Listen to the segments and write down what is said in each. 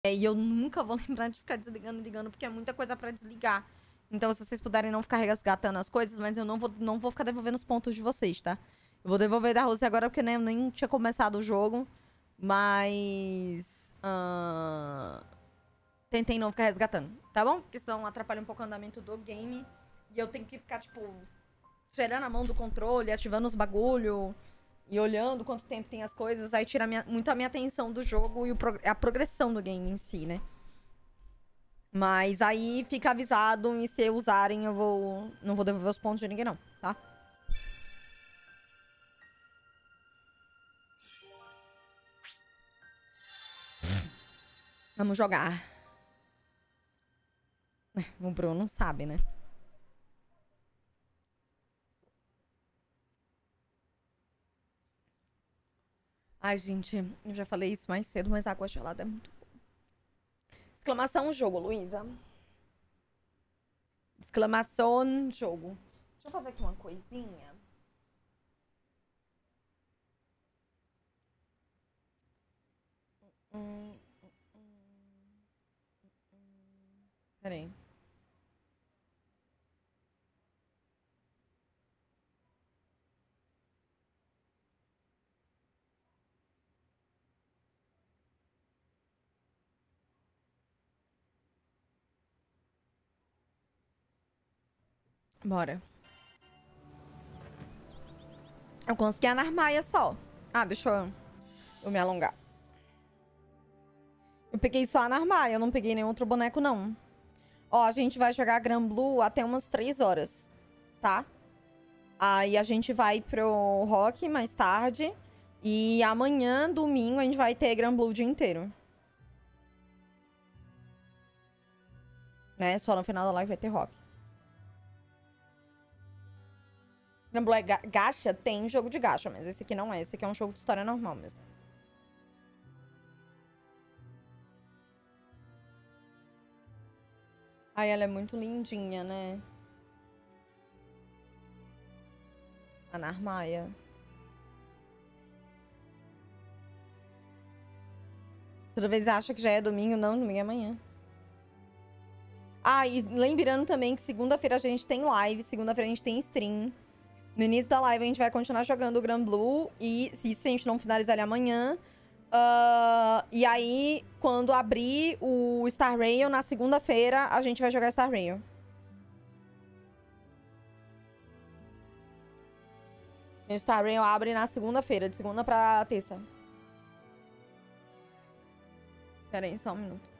E eu nunca vou lembrar de ficar desligando e ligando, porque é muita coisa pra desligar. Então, se vocês puderem não ficar resgatando as coisas, mas eu não vou ficar devolvendo os pontos de vocês, tá? Eu vou devolver da Rússia agora, porque né, eu nem tinha começado o jogo. Mas... tentem não ficar resgatando, tá bom? Porque senão atrapalha um pouco o andamento do game. E eu tenho que ficar, tipo, tirando a mão do controle, ativando os bagulho... E olhando quanto tempo tem as coisas, aí tira muito a minha atenção do jogo e a progressão do game em si, né? Mas aí fica avisado e se usarem eu não vou devolver os pontos de ninguém não, tá? Vamos jogar. O Bruno sabe, né? Ai, gente, eu já falei isso mais cedo, mas a água gelada é muito boa. Exclamação jogo, Luísa. Exclamação jogo. Deixa eu fazer aqui uma coisinha. Peraí. Bora. Eu consegui a Narmaia só. Ah, deixa eu me alongar. Eu peguei só a Narmaia, eu não peguei nenhum outro boneco, não. Ó, a gente vai jogar Granblue até umas 3 horas, tá? Aí a gente vai pro Rock mais tarde. E amanhã, domingo, a gente vai ter Granblue o dia inteiro. Né? Só no final da live vai ter Rock. Granblue é gacha? Tem jogo de gacha, mas esse aqui não é. Esse aqui é um jogo de história normal mesmo. Ai, ela é muito lindinha, né? A Narmaia. Toda vez acha que já é domingo. Não, domingo é amanhã. Ah, e lembrando também que segunda-feira a gente tem live. Segunda-feira a gente tem stream. No início da live a gente vai continuar jogando o Granblue. E se isso a gente não finalizar ele amanhã... e aí, quando abrir o Star Rail na segunda-feira, a gente vai jogar Star Rail. O Star Rail abre na segunda-feira, de segunda pra terça. Pera aí, só um minuto.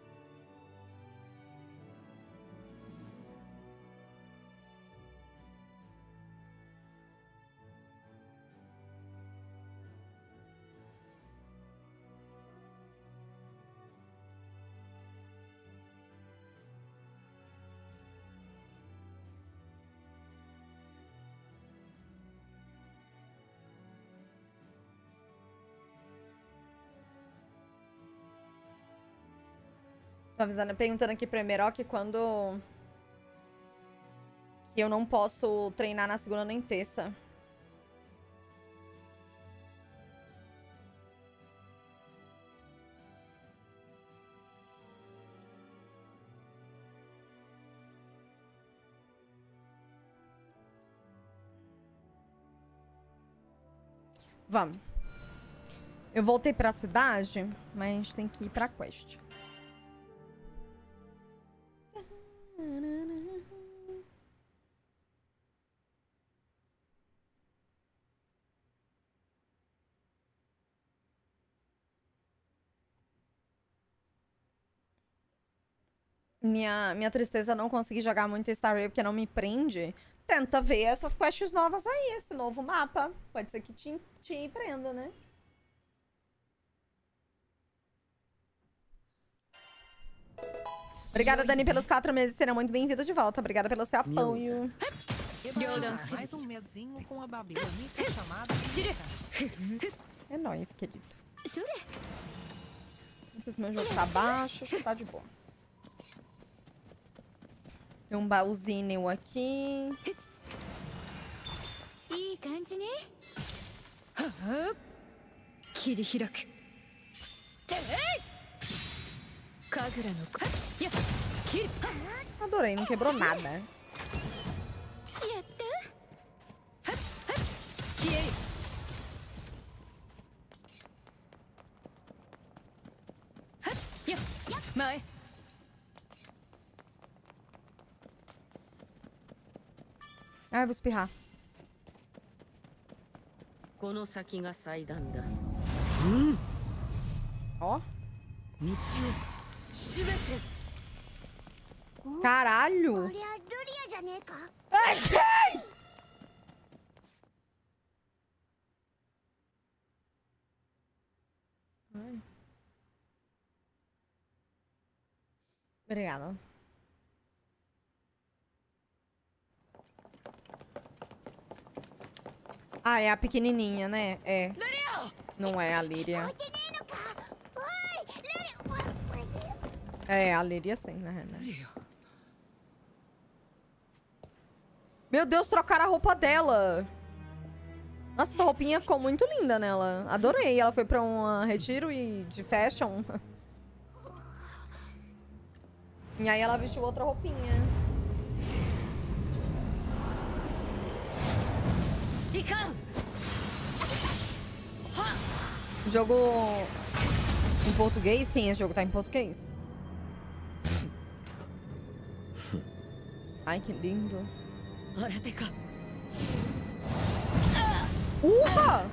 Tô avisando, perguntando aqui pro Emeroc quando... que eu não posso treinar na segunda nem terça. Vamos. Eu voltei pra cidade, mas a gente tem que ir pra quest. Minha tristeza é não conseguir jogar muito Star Rail porque não me prende. Tenta ver essas quests novas aí, esse novo mapa. Pode ser que te prenda, né? Obrigada, Dani, pelos 4 meses. Serão muito bem-vindos de volta. Obrigada pelo seu apoio. Mais um mesinho com a babilônica chamada... É nóis, querido. Não sei se meu jogo tá baixo, acho que tá de boa. Tem um baúzinho aqui. Adorei, não quebrou nada. Ai, eu vou espirrar. Ó. Caralho! Ai, ai! Ai. Obrigada. Ah, é a pequenininha, né? É. Não é a Líria. É, a Líria sim, né? Meu Deus, trocaram a roupa dela. Nossa, essa roupinha ficou muito linda nela. Adorei. Ela foi pra um retiro de fashion. E aí ela vestiu outra roupinha. Jogo em português? Sim, esse jogo tá em português. Ai, que lindo. Ufa!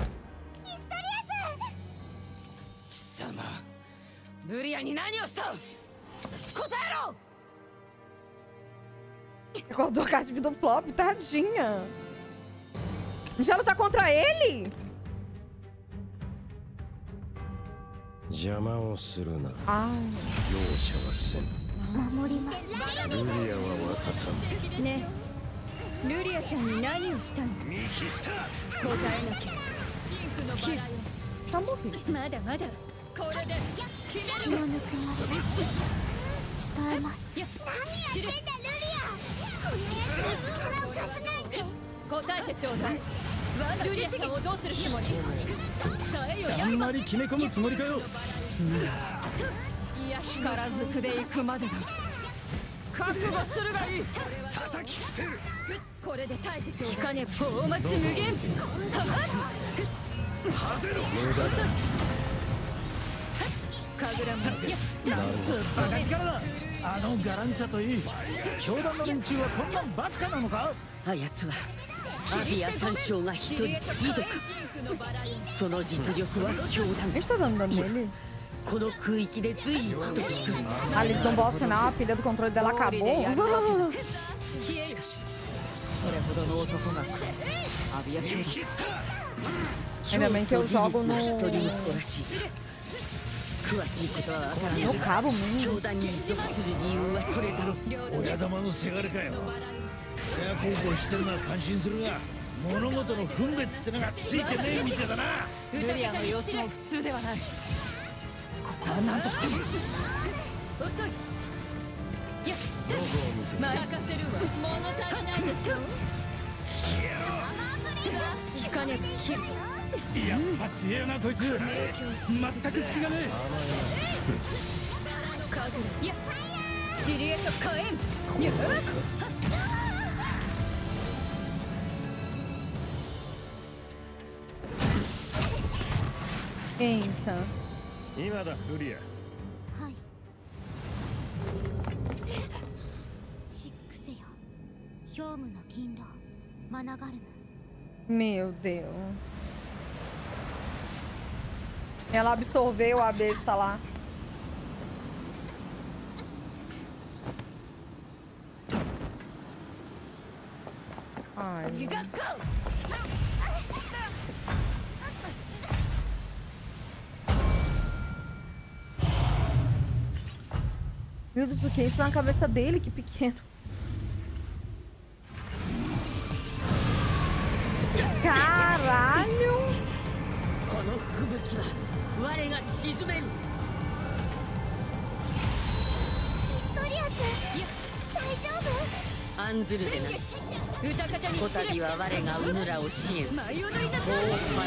Acordou a carta de vida do flop, tadinha. Já lutar contra ele? Ai. Já morri. Está dando dano nele? Ah, eles dão boss final, a pilha do controle dela acabou. Ainda bem que eu jogo no cabo mesmo. Eita. Meu Deus. Ela absorveu a besta lá. Ai. Meu Deus, o que é isso na cabeça dele? Que pequeno. Caralho!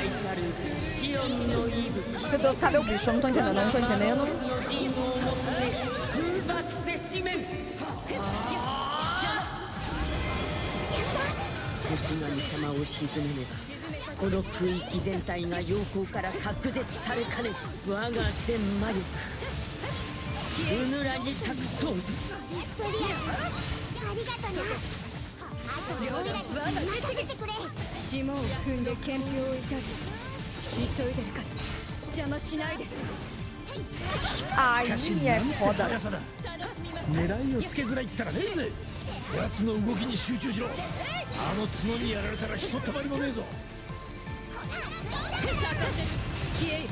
Meu Deus, cadê o bicho? Eu não tô entendendo, não tô entendendo. 神様を沈めねばこの区域全体が陽光から隔絶されかねる我が全魔力うぬらに託そうぞ。 ミステリアスありがとな。あと俺らに任せてくれ。 霜を踏んで憲兵をいたり急いでるから邪魔しないで。 Ai, é foda. 狙いをつけづらいったらねえぜ。奴の動きに集中しろ。あの角にやられたらひとたまりもねえぞ。 消えよ。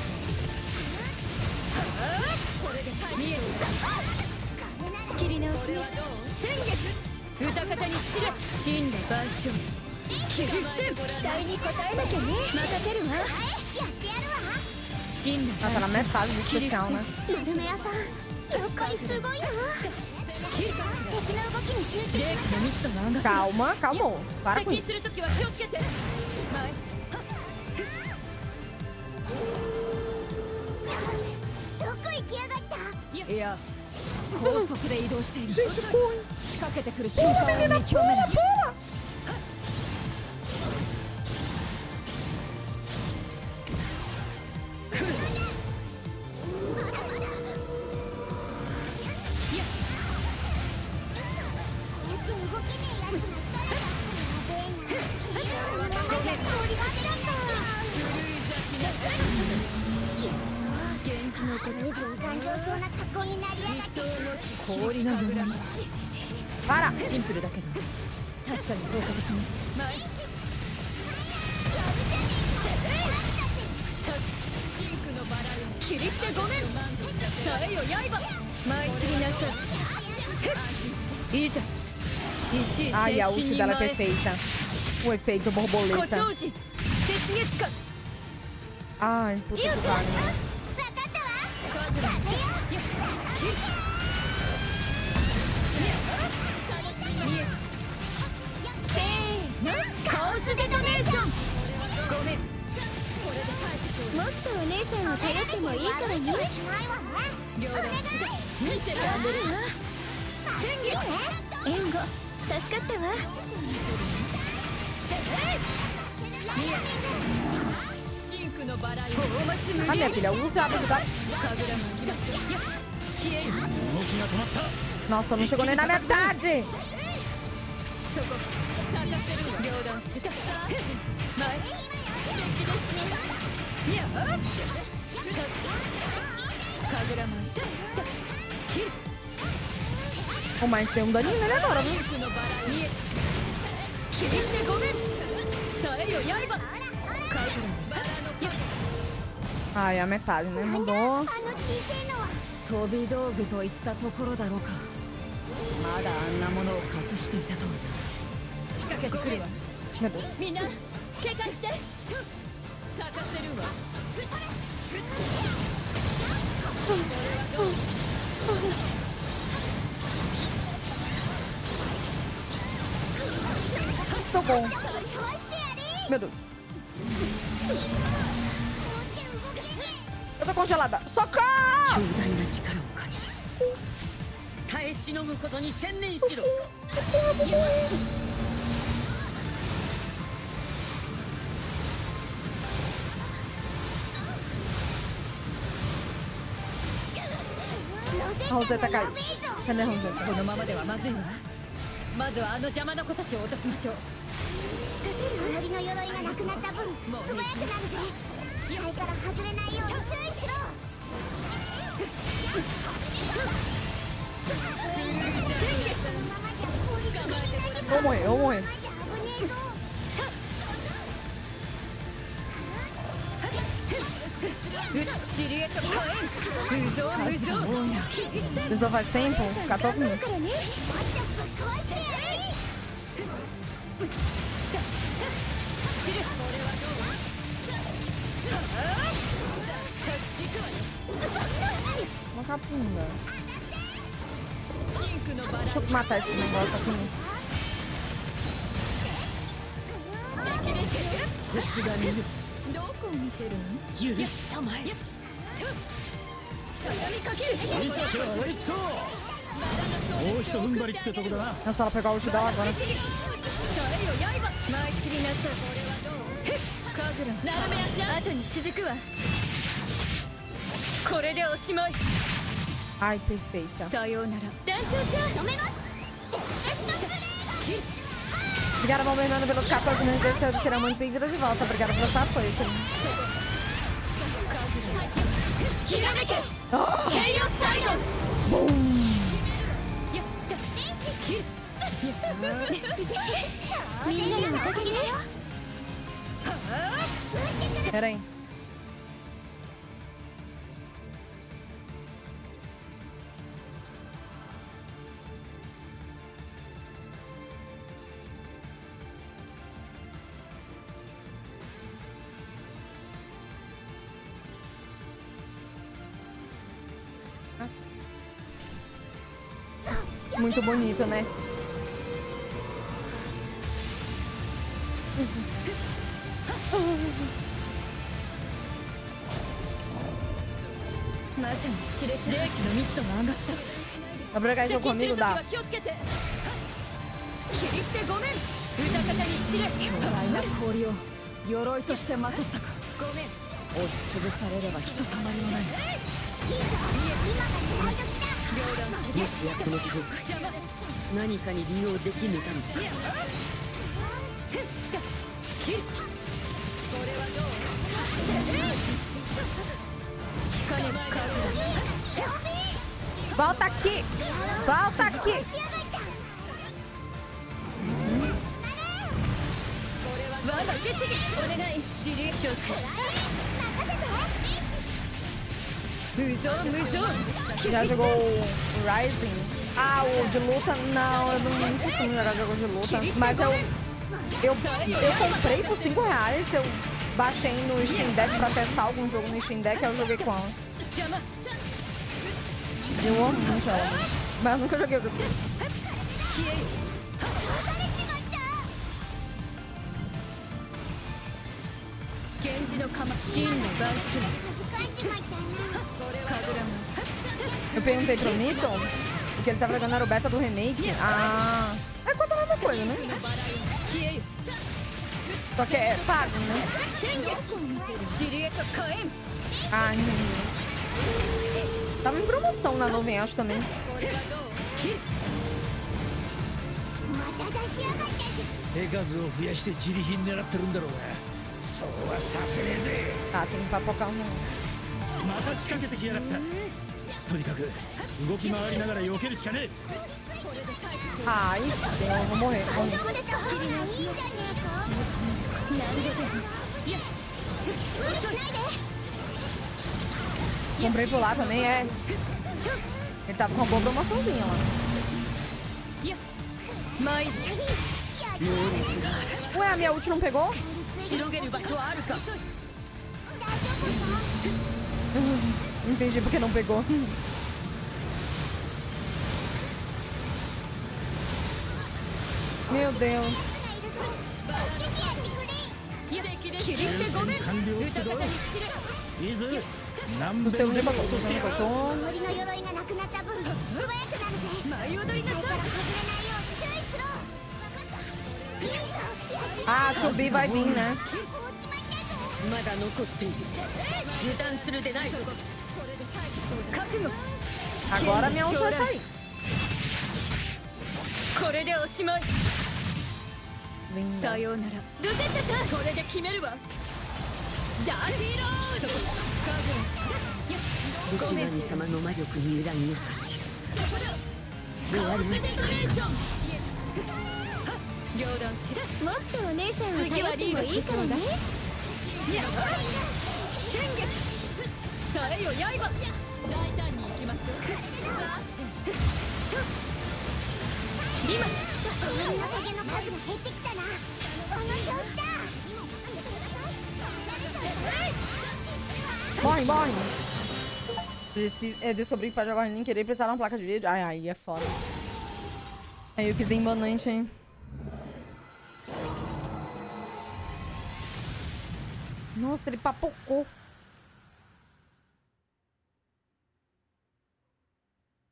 これで見える。仕切り直しね。先月歌方に散れ死んで万象。期待に応えなきゃね。任せるわ。 やってやるわ。 死んで Nossa, na metade do especial, né? マルメヤさん、了解すごいな。敵の動きに集中しましょう。 ミストが上がっ Calma, calma. Para て com 接近 isso. するときは気をつけて。 どこ行きやがった。 いや高速で移動している。仕掛けてくる瞬間を見極めなきゃ。氷のように Para! シンプルだけど確かに効果的に。シンクのバラよ切り捨てごめん。さえよ刃舞い散りなさい。いざ Ai, a ult dela é perfeita. O efeito 誇 borboleta. 張時雪月間 Ai, puta que pariu. 分かったわ。 せーのカオスデトネーション。ごめん。 もっとお姉さんを頼ってもいいからね。しないわね。 両断見せてあげる。 援護助かったわ。 シンクのバラよ大松無 Ah, minha filha, usa a habilidade. 神楽の行きましょう。消える。 動きが止まった。 Nossa, não chegou nem na metade. そこ咲かせるわ。両断すた前素敵ですね。いや神楽舞切る。 Oh, mas tem um daninho nele agora, viu? シンクのバラ見え切り捨てごめん。さえよ刃神楽バラの矢 Ai, a metade, né? Mudou. あの小さいのは。 飛び道具といったところだろうか。まだあんなものを隠していたとは。仕掛けてくるわ。 Meu Deus. みんな警戒して咲かせるわ。 Socorro. 壊してやれ。 Meu Deus. Eu tô congelada. Socorro! 強大な力を感じる耐え忍ぶことに専念しろ。 A Rosetta caiu. Cadê a Rosetta? このままではまずいわ。まずはあの邪魔な子たちを落としましょう。 氷の鎧がなくなった分素早くなるぜ。視界から外れないよう注意しろ。 Vou morrer, vou morrer. シリエット火炎無造無造 Isso faz tempo? 14 minutos. uma capunda. シンクのバラ Deixa eu matar esse negócio aqui. 素敵ですよ。 星が見るどこを見てるの。 許したまえ。 畳みかける。 いっちょいっともうひと踏ん張りってとこだな。 Nossa, ela pegar o ult dela agora. さえよ舞い散りなさい。これはどう？へっ、神楽なるめやちゃん。後に続くわ。これでおしまい。 Ai, perfeita. さようなら。団長ちゃん。止めます。 Obrigada, Bom Bernardo, pelos 14 meses de terceiro. Será muito bem-vinda de volta. Obrigada pelo seu apoio, gente. ひらめけ。ケイオスサイド。やった。みんなのおかげだよ。 Pera aí. Muito bonito, né? Dá pra jogar isso comigo? Dá. Volta aqui! Volta aqui! Já jogou o Rising? Ah, o de luta? Não, eu não costumo jogar jogo de luta. Mas eu comprei por R$5. Eu baixei no Steam Deck pra testar algum jogo no Steam Deck, eu joguei com ela. Eu amo muito ela, mas eu nunca joguei o jogo. Eu perguntei pro Nito porque ele tava jogando o beta do remake. Ah, é quase a mesma coisa, né? Só que é pago, né? Ah, entendi. Tava em promoção na nuvem, acho também. Ah, tem que papocar um. Ai, eu vou morrer. Comprei por lá também, é. Ele tava com uma boa promoçãozinha lá. Ué, a minha ult não pegou? Entendi porque não pegou. Meu Deus. No seu nível, ah, subir vai vir, né? Agora minha ult vai sair. Linda. Morre, morre! Eu descobri que pra jogar nem querer precisar de uma placa de vídeo. Ai, ai, é foda. Aí eu quis ir embanante, hein? Nossa, ele papocou.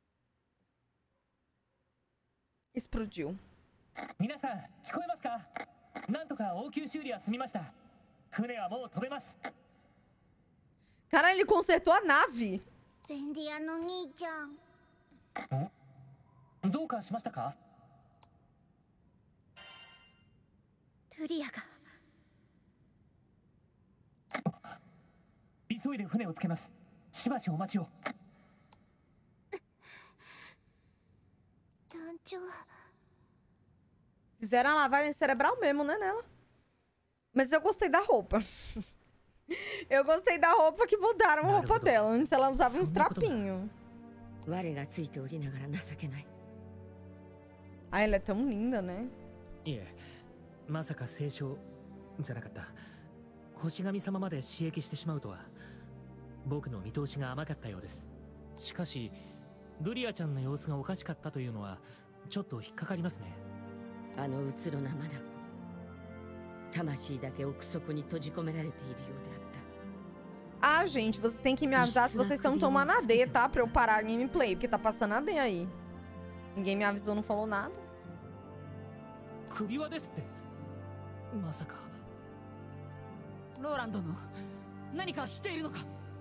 Explodiu. 皆さん聞こえますか？ なんとか応急修理は済みました。船はもう飛べます。 Cara, ele consertou a nave. ベンディアの兄ちゃん。 どうかしましたか？ ルリアが。 急いで船をつけます。しばしお待ちを。 団長。 Fizeram a lavagem cerebral mesmo, né, nela? Mas eu gostei da roupa. Eu gostei da roupa que mudaram a roupa dela. Antes ela usava uns trapinhos. 我がついておりながら情けない。 Ah, ela é tão linda, né? いえ、まさか聖書じゃなかった。星神様まで刺激してしまうとは。僕の見通しが甘かったようです。しかし、ルリアちゃんの様子がおかしかったというのはちょっと引っかかりますね。 あのうつろな眼魂だけ奥底に閉じ込められているようであった。 Ah, gente, vocês têm que me avisar se vocês estão tomando AD, tá? Pra eu parar a gameplay, porque tá passando AD aí. Ninguém me avisou, não falou nada. 首輪ですって。まさか。 ローラン殿、何か知っているのか？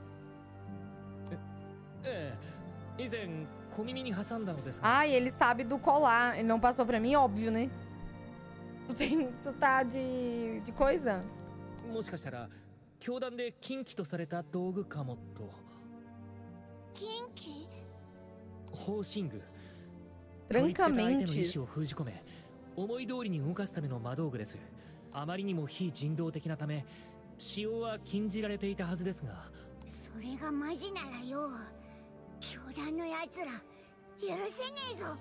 ええ、以前小耳に挟んだのですが。 Ah, e ele sabe do colar. Ele não passou pra mim, óbvio, né? Tu tá de coisa? もしかしたら教団で禁忌とされた道具かもと。 禁忌？ 方針具。 Trancamente. 相手の意志を封じ込め、思い通りに動かすための魔道具です。あまりにも非人道的なため、使用は禁じられていたはずですが。 それがマジならよ、教団のやつら許せねえぞ。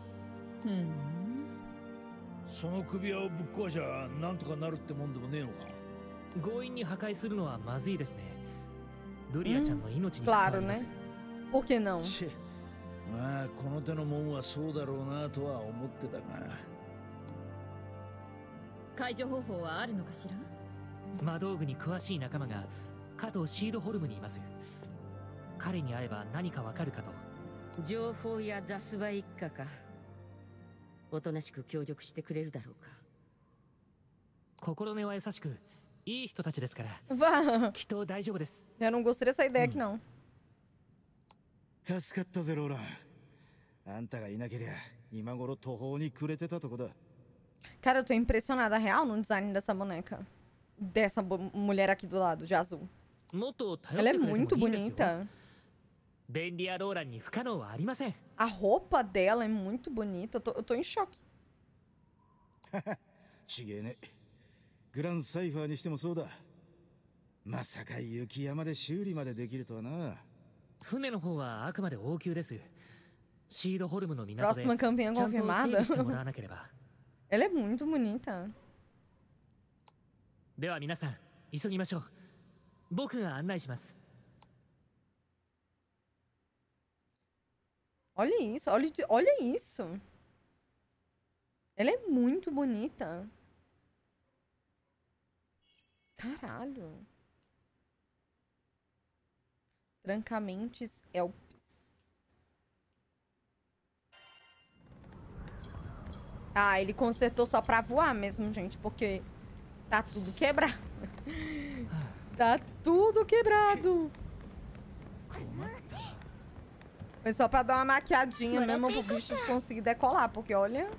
その首輪をぶっ壊しゃなんとかなるってもんでもねえのか。 強引に破壊するのはまずいですね。ルリアちゃんの命に関わります。 Por que não? まあこの手のもんはそうだろうなとは思ってたが。 解除方法はあるのかしら？ 魔道具に詳しい仲間が加藤シードホルムにいます。彼に会えば何かわかるかと。 情報やザスバ一家か。おとなしく協力してくれるだろうか。 心根は優しくいい人たちですから。 Vá. きっと大丈夫です。 Eu não gostei dessa ideia aqui, não. 助かったぜローラン。あんたがいなけりゃ今頃途方に暮れてたとこだ。 Cara, eu tô impressionada real no design dessa boneca. Dessa mulher aqui do lado, de azul. Ela é muito bonita. ベンリア・ローランに不可能はありません。 A roupa dela é muito bonita. Eu tô em choque. ちげえね。グランサイファーにしてもそうだ。まさか雪山で修理までできるとはな。 船の方はあくまで応急です。シードホルムの港で Próxima campeã ちゃんと整 confirmada. 備してもらわなければ。 Ela é muito bonita. では皆さん急ぎましょう。僕が案内します。 Olha isso, olha isso. Ela é muito bonita. Caralho. Trancamentes Elpis. Ah, ele consertou só pra voar mesmo, gente, porque tá tudo quebrado. Tá tudo quebrado. Foi só pra dar uma maquiadinha mesmo pro bicho conseguir decolar, porque olha...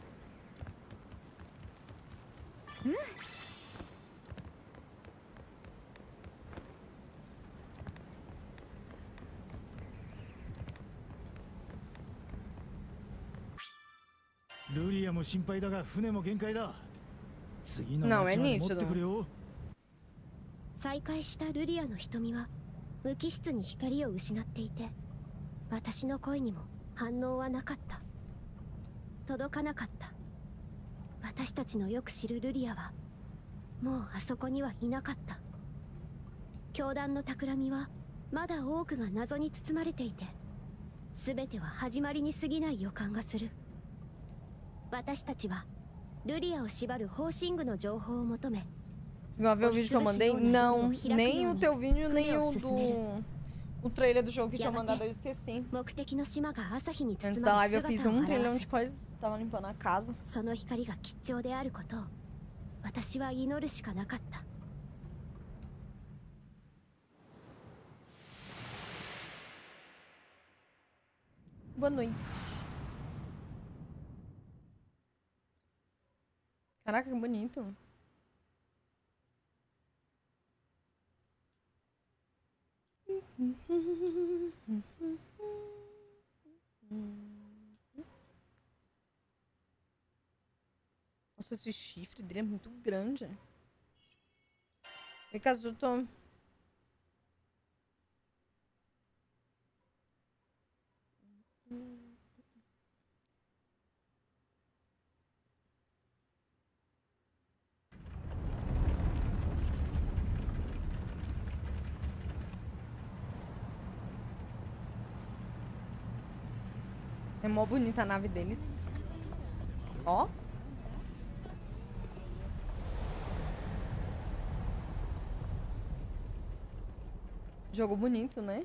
Não, é nítido. 再会したルリアの瞳は無機質に光を失っていて、私の声にも反応はなかった。届かなかった。私たちのよく知るルリアはもうあそこにはいなかった。教団の企みはまだ多くが謎に包まれていて、全ては始まりに過ぎない予感がする。私たちはルリアを縛る方針具の情報を求め、 Chegou a ver o vídeo que eu mandei? Não, nem o teu vídeo, nem o o trailer do jogo que tinha mandado, eu esqueci. Antes da live eu fiz 1 trilhão de coisas, tava limpando a casa. 私は祈るしかなかった。 Boa noite. Caraca, que bonito. Nossa, esse chifre dele é muito grande. E Kazuto. É mó bonita a nave deles. Ó. Jogo bonito, né?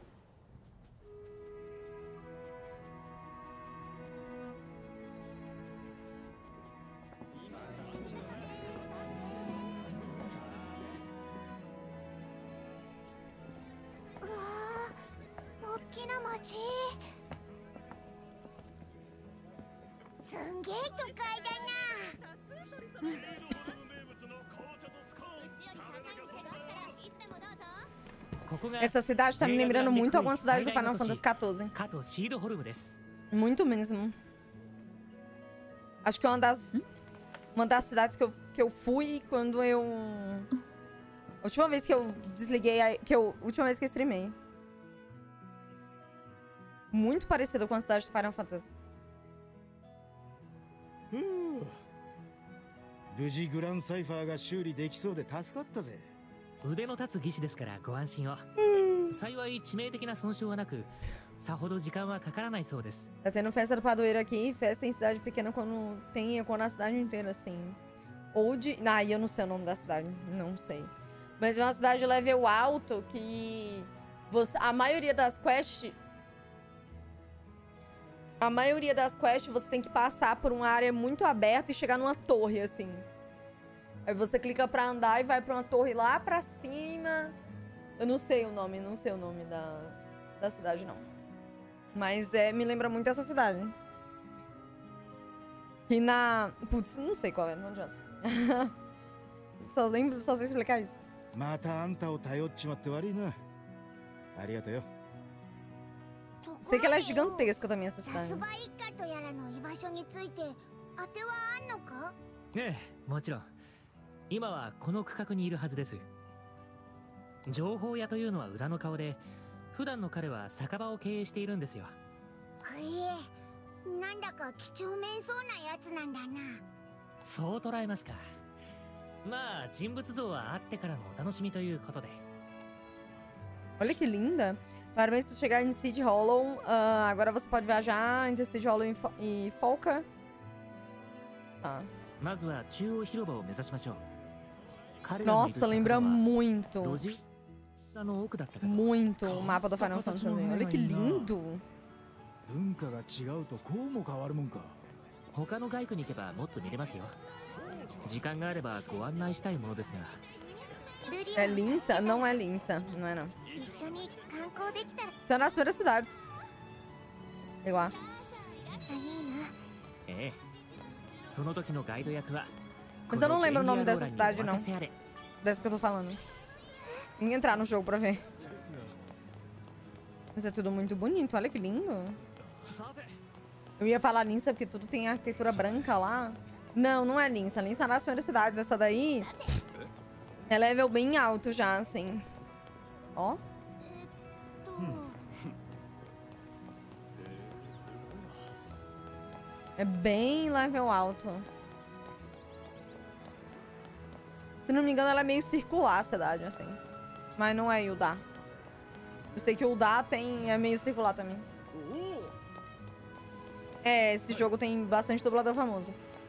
Essa cidade tá me lembrando muito alguma cidade do Final Fantasy XIV. Muito mesmo. Acho que é uma das cidades que eu fui quando eu... A última vez que eu desliguei... última vez que eu streamei. Muito parecido com a cidade do Final Fantasy. 無事グランサイファーが修理できそうで助かったぜ。 腕の立つ技師ですからご安心を。幸い致命的な損傷はなく、さほど時間はかからないそうです。 Tá tendo festa do padroeiro aqui, festa em cidade pequena quando tem eco na cidade inteira, assim. Ou de... Ah, eu não sei o nome da cidade, não sei. Mas é uma cidade de level alto que... A maioria das quests... A maioria das quests você tem que passar por uma área muito aberta e chegar numa torre, assim. Aí você clica pra andar e vai pra uma torre lá pra cima. Eu não sei o nome, da cidade, não. Mas me lembra muito essa cidade. Que na... Putz, não sei qual é, não adianta. Só sei explicar isso. Sei que ela é gigantesca também, essa cidade. ええ、もちろん。今はこの区画にいるはずです。情報屋というのは裏の顔で、普段の彼は酒場を経営しているんですよ。 なんだか几帳面そうなやつなんだな。 そう捉えますか。まあ人物像はあってからのお楽しみということで。 Olha que linda. Parabéns por chegar em Cid Hollow. Agora você pode viajar entre Cid Hollow e Folka. Tá. Nossa, lembra muito. Muito o mapa do Final Fantasy. Olha que lindo. 文化が違うとこうも変わるもんか。 他の外区に行けばもっと見れますよ。時間があればご案内したいものですが。 É Linça? Não é Linça, não é não. São nas primeiras cidades. Eu acho. Mas eu não lembro o nome dessa cidade, não. Dessa que eu tô falando. Tem que entrar no jogo pra ver. Mas é tudo muito bonito, olha que lindo. Eu ia falar Linça porque tudo tem arquitetura branca lá. Não, não é Linça. Linça é nas primeiras cidades. Essa daí... É level bem alto já, assim. Ó. É bem level alto. Se não me engano, ela é meio circular a cidade, assim. Mas não é Yuldar. Eu sei que o Yuldar é meio circular também. É, esse jogo tem bastante dublador famoso.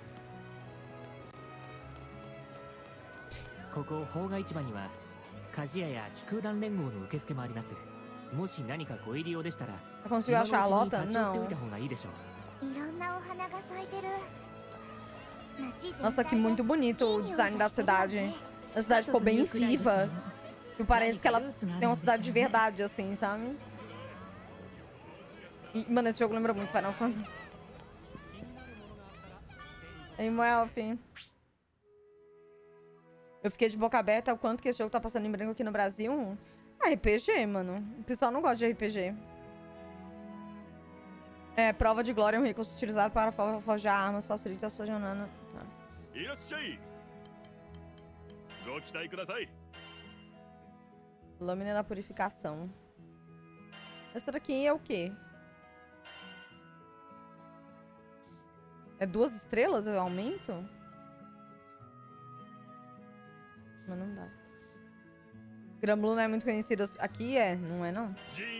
ここ宝賀市場には鍛冶屋や気空団連合の受付もあります。もし何かご入り用でしたら、今のうちに立ち寄っておいた方がいいでしょう。いろんなお花が咲いてる。 Nossa, que muito bonito o design da cidade. A cidade ficou bem viva. E parece que ela tem uma cidade de verdade, assim, sabe? E, mano, esse jogo lembra muito Final Fantasy. Ei, Melf. Eu fiquei de boca aberta o quanto que esse jogo tá passando em branco aqui no Brasil. Ah, RPG, mano. O pessoal não gosta de RPG. É, prova de glória é um recurso utilizado para forjar armas, facilita a sua jornada. Tá. Lâmina da purificação. Essa daqui é o quê? É 2 estrelas o aumento? Mas não dá. Granblue não é muito conhecido aqui, é? Não é, não?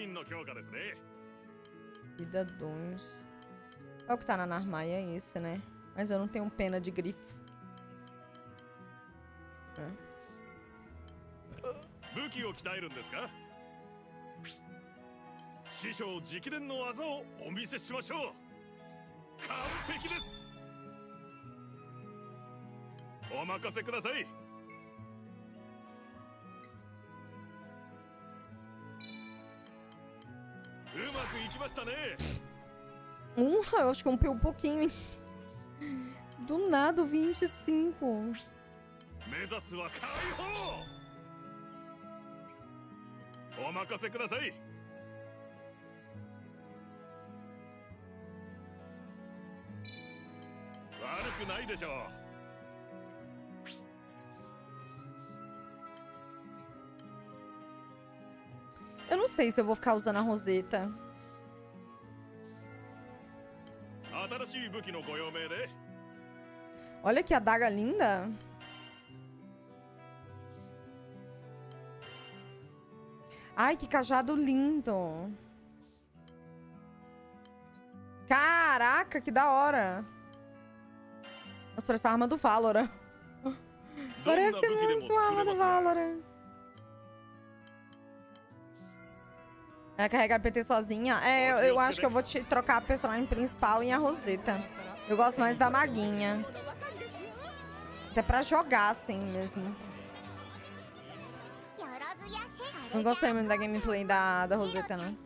Vida 2. É o que tá na Narmai, é esse, né? Mas eu não tenho pena de grifo. É. 武器を鍛えるんですか？師匠直伝の技をお見せしましょう。完璧です。お任せください。うまくいきましたね。 Eu acho que eu um pouquinho. Do nada, 25. 目指すは解放。お任せください。悪くないでしょう。 Eu não sei se eu vou ficar usando a Roseta. 新しい武器のご用命で。 Olha que adaga linda. Ai, que cajado lindo. Caraca, que da hora. Nossa, parece a arma do Valorant. Parece muito a arma do Valorant. Vai carregar PT sozinha? É, eu acho que eu vou te trocar a personagem principal em a Roseta. Eu gosto mais da maguinha. Até pra jogar, assim, mesmo. Não gostei muito da gameplay da Roseta, não.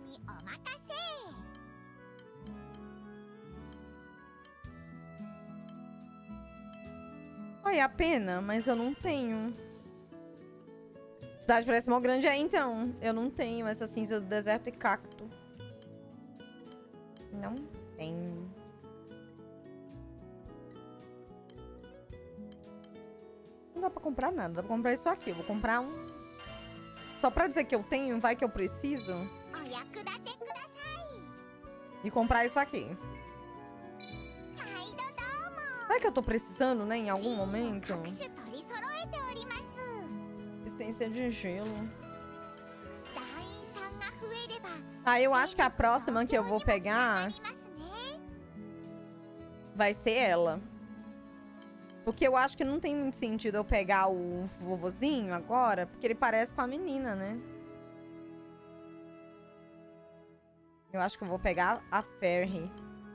Olha, a pena, mas eu não tenho. Cidade parece mó grande. É, então. Eu não tenho essa cinza do deserto e cacto. Não tenho. Não dá pra comprar nada. Dá pra comprar isso aqui. Eu vou comprar um... Só pra dizer que eu tenho, vai que eu preciso. E comprar isso aqui. Vai que eu tô precisando, né? Em algum momento. Resistência de gelo. Ah, eu acho que a próxima que eu vou pegar vai ser ela. Porque eu acho que não tem muito sentido eu pegar o vovozinho agora, porque ele parece com a menina, né? Eu acho que eu vou pegar a Ferry.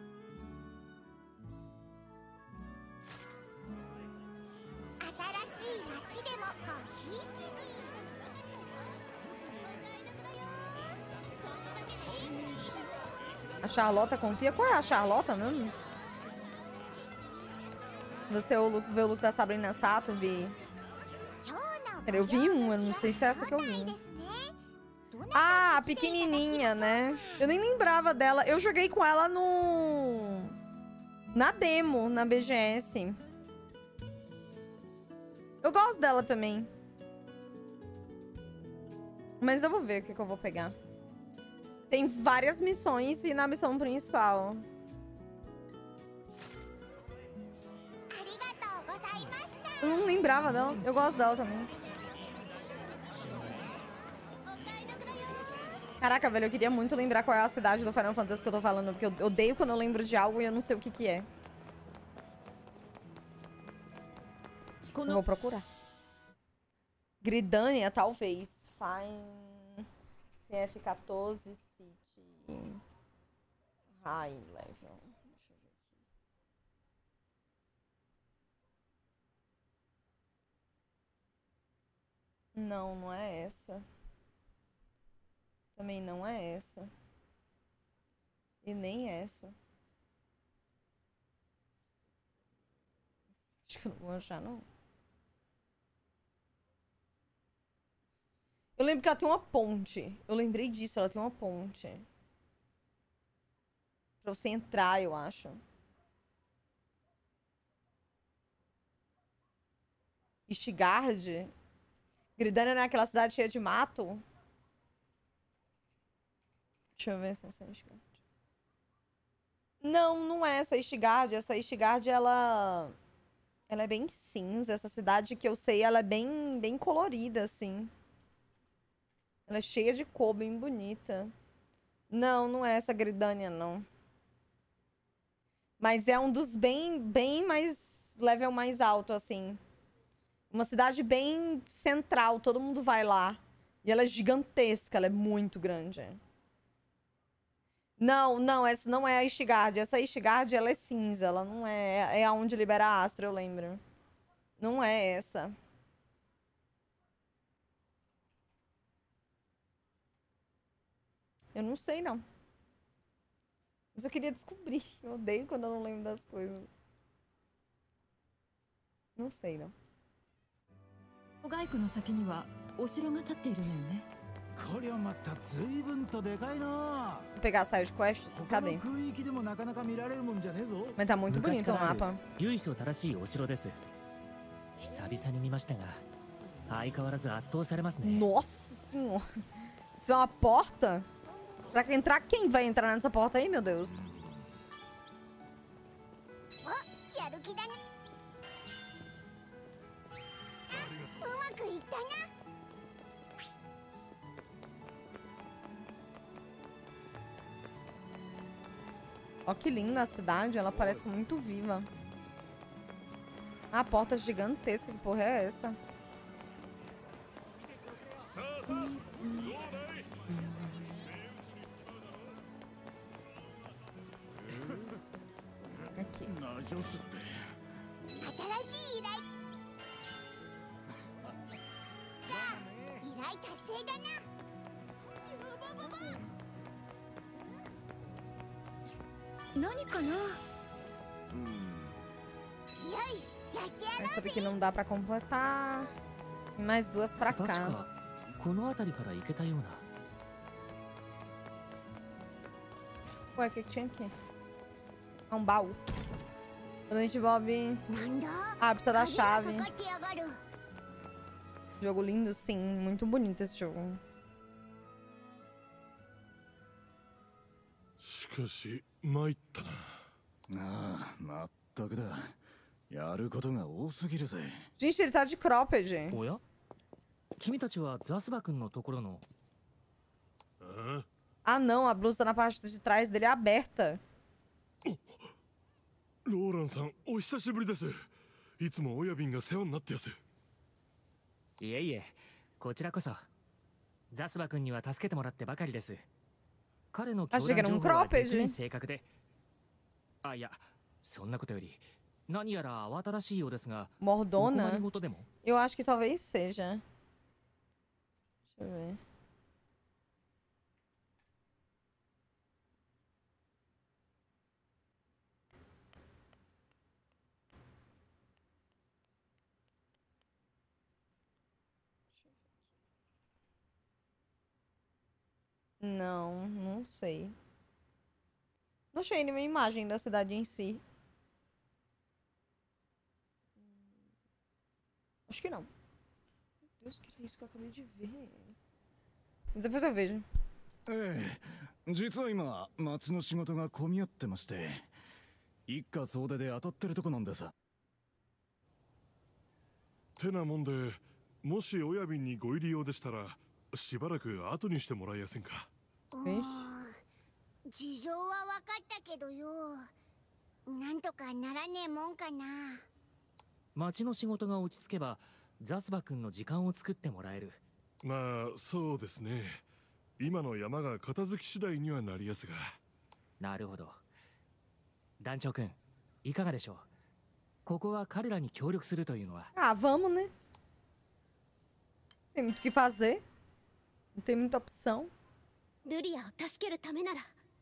A Charlotta confia? Qual é a Charlotta mesmo? Você vê o look da Sabrina Sato, vi. Eu vi um, eu não sei se é essa que eu vi. Ah, a pequenininha, né? Eu nem lembrava dela. Eu joguei com ela na demo, na BGS. Eu gosto dela também. Mas eu vou ver o que eu vou pegar. Tem várias missões e na missão principal. Eu não lembrava dela. Eu gosto dela também. Caraca, velho, eu queria muito lembrar qual é a cidade do Final Fantasy que eu tô falando. Porque eu odeio quando eu lembro de algo e eu não sei o que que é. Eu vou procurar. Gridania, talvez. Fine. CF14 City. High level. Deixa eu ver aqui. Não, não é essa. Também não é essa. E nem essa. Acho que eu não vou achar, não. Eu lembro que ela tem uma ponte. Eu lembrei disso, ela tem uma ponte. Pra você entrar, eu acho. Ishigard? Gridânia não é aquela cidade cheia de mato? Deixa eu ver se essa é Ishigard. Não, não é essa Ishigard. Essa Ishigard, ela é bem cinza. Essa cidade que eu sei, ela é bem colorida, assim. Ela é cheia de cor, bem bonita. Não, não é essa Gridânia, não. Mas é um dos bem mais... level mais alto, assim. Uma cidade bem central, todo mundo vai lá. E ela é gigantesca, ela é muito grande. Não, essa não é a Ishigard. Essa Ishigard, ela é cinza, ela não é... É aonde libera a Astra, eu lembro. Não é essa. Eu não sei, não. Mas eu queria descobrir. Eu odeio quando eu não lembro das coisas. Não sei, não. 外区の先にはお城が建っているのよね。 こりゃまた随分とでかいな。 Vou pegar a side quests? 他の Cadê? 空域でもなかなか見られるもんじゃねえぞ。 Mas tá muito 昔 bonito か o らある mapa. 由緒正しいお城です。久々に見ましたが相変わらず圧倒されますね。 Nossa senhora. Isso é uma porta? Pra entrar, quem vai entrar nessa porta aí, meu Deus? お、やる気だね。あ、うまくいったな。 Ó que linda a cidade, ela parece muito viva. Ah, a porta gigantesca, que porra é essa? Aqui. 新しい依頼。さあ、依頼達成だな。 何かな。 よし、やってやろ Essa daqui não dá pra completar. E mais duas pra 確 cá. かこの辺りから行けたような。 Ué, o que tinha aqui? É um baú. Quando a gente Bob... う。なんだ。 Ah, precisa da 鍵が chave. かかってやがる。 Jogo lindo, sim. Muito bonito esse jogo. しかし参ったな。 ああ、まったくだ。やることが多すぎるぜ。 Gente, ele tá de cropped. おや君たちはザスバ君のところの。 Ah, não. A blusa na parte de trás dele é aberta. ローランさん、お久しぶりです。いつも親便が世話になってやす。 いえいえ、こちらこそ。ザスバ君には助けてもらってばかりです。彼の教団情報は実に正確で。あ、いや、そんなことより、何やら慌ただしいようですが、お困 Mordona? りごとでも。 Eu acho que talvez seja. Deixa eu ver. Não, não sei. Não achei nenhuma imagem da cidade em si. Acho que não. Meu Deus, que era isso que eu acabei de ver? Mas depois eu vejo. ええ、実は今町の仕事が混み合ってまして、一家総出で当たってるとこなんでさ。 てなもんで、もし親便にご入り用でしたら、しばらく後にしてもらえやせんか。 事情は分かったけどよ。なんとかならねえもんかな。 町の仕事が落ち着けば、ザスバ君の時間を作ってもらえる。 まあ、そうですね。今の山が片付き次第にはなりやすが。 なるほど。団長君、いかがでしょう。ここは彼らに協力するというのは。 Ah, vamos, né? Tem muito o que fazer. Não tem muita opção. ルリアを助けるためなら。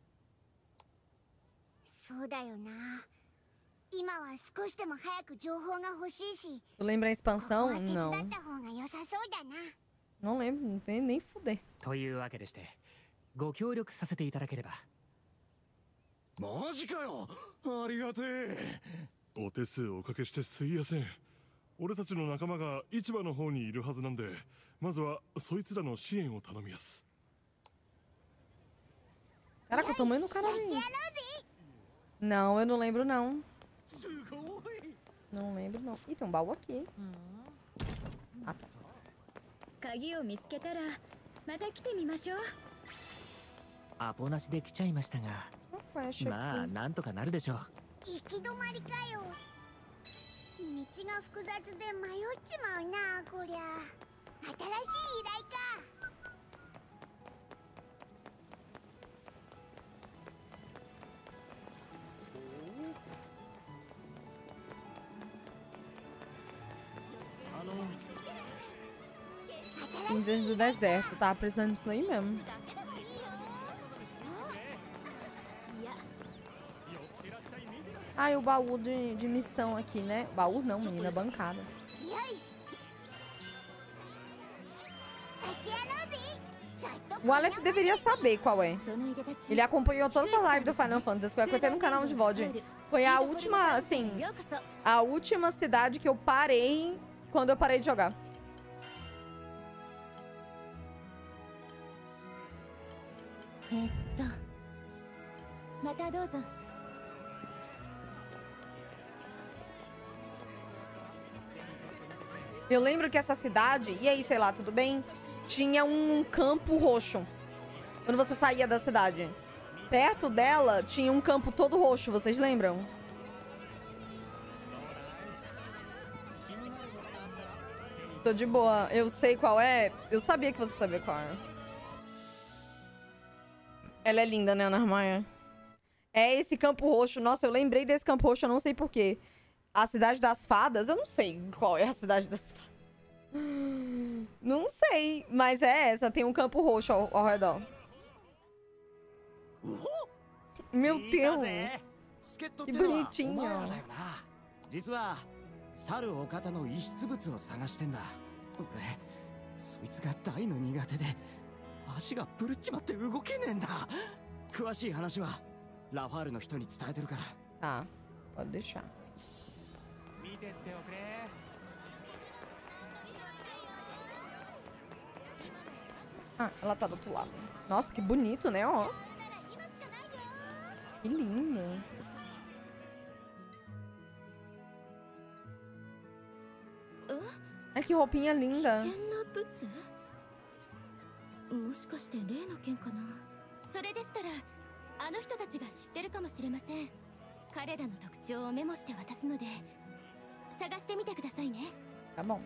そうだよな。今は少しでも早く情報が欲しいし。 Tu lembra a ここ expansão? は手伝 Não. った方が良さそうだな。 Não lembro, não tem nem fuder. というわけでして、ご協力させていただければ。 マジかよ。ありがてえ。 お手数おかけしてすいやせん。俺たちの仲間が市場の方にいるはずなんで、まずはそいつらの支援を頼みやす。 Caraca, eu tô muito no caralho. Não, eu não lembro não. Não lembro não. Ih, tem um baú aqui. Ah, tá. 鍵を見つけたらまた来てみましょう。 アポなしで来ちゃいましたが、 Ué, achei まあ que... なんとかなるでしょう。 行き止まりかよ。道が複雑で迷っちまうなこりゃ。新しい依頼か。 Cinzas do deserto. Tava precisando disso aí mesmo. Ah, e o baú de missão aqui, né? Baú não, menina, bancada. O Aleph deveria saber qual é. Ele acompanhou todas as lives do Final Fantasy. Foi a que eu tenho no canal de VOD. Foi a última, assim, a última cidade que eu parei quando eu parei de jogar. Eu lembro que essa cidade, e aí, sei lá, tudo bem? Tinha um campo roxo quando você saía da cidade. Perto dela tinha um campo todo roxo, vocês lembram? Tô de boa, eu sei qual é. Eu sabia que você sabia qual é. Ela é linda, né, Ana Armaia? É esse campo roxo. Nossa, eu lembrei desse campo roxo, eu não sei porquê. A Cidade das Fadas? Eu não sei qual é a Cidade das Fadas. Não sei, mas é essa. Tem um campo roxo ao redor. Meu Deus. Que bonitinho. 実は猿お方の遺失物を探してんだ。俺そいつが大の苦手で足がぶるっちまって動けねえんだ。詳しい話はラファールの人に伝えてるから。 Tá, pode deixar. 見てっておくれ。 Ah, ela tá do outro lado. Nossa, que bonito, né? Ó. Que lindo. Ai, que roupinha linda. もしかして例の件かな。それでしたらあの人たちが知ってるかもしれません。彼らの特徴をメモして渡すので探してみてくださいね。 Tá bom.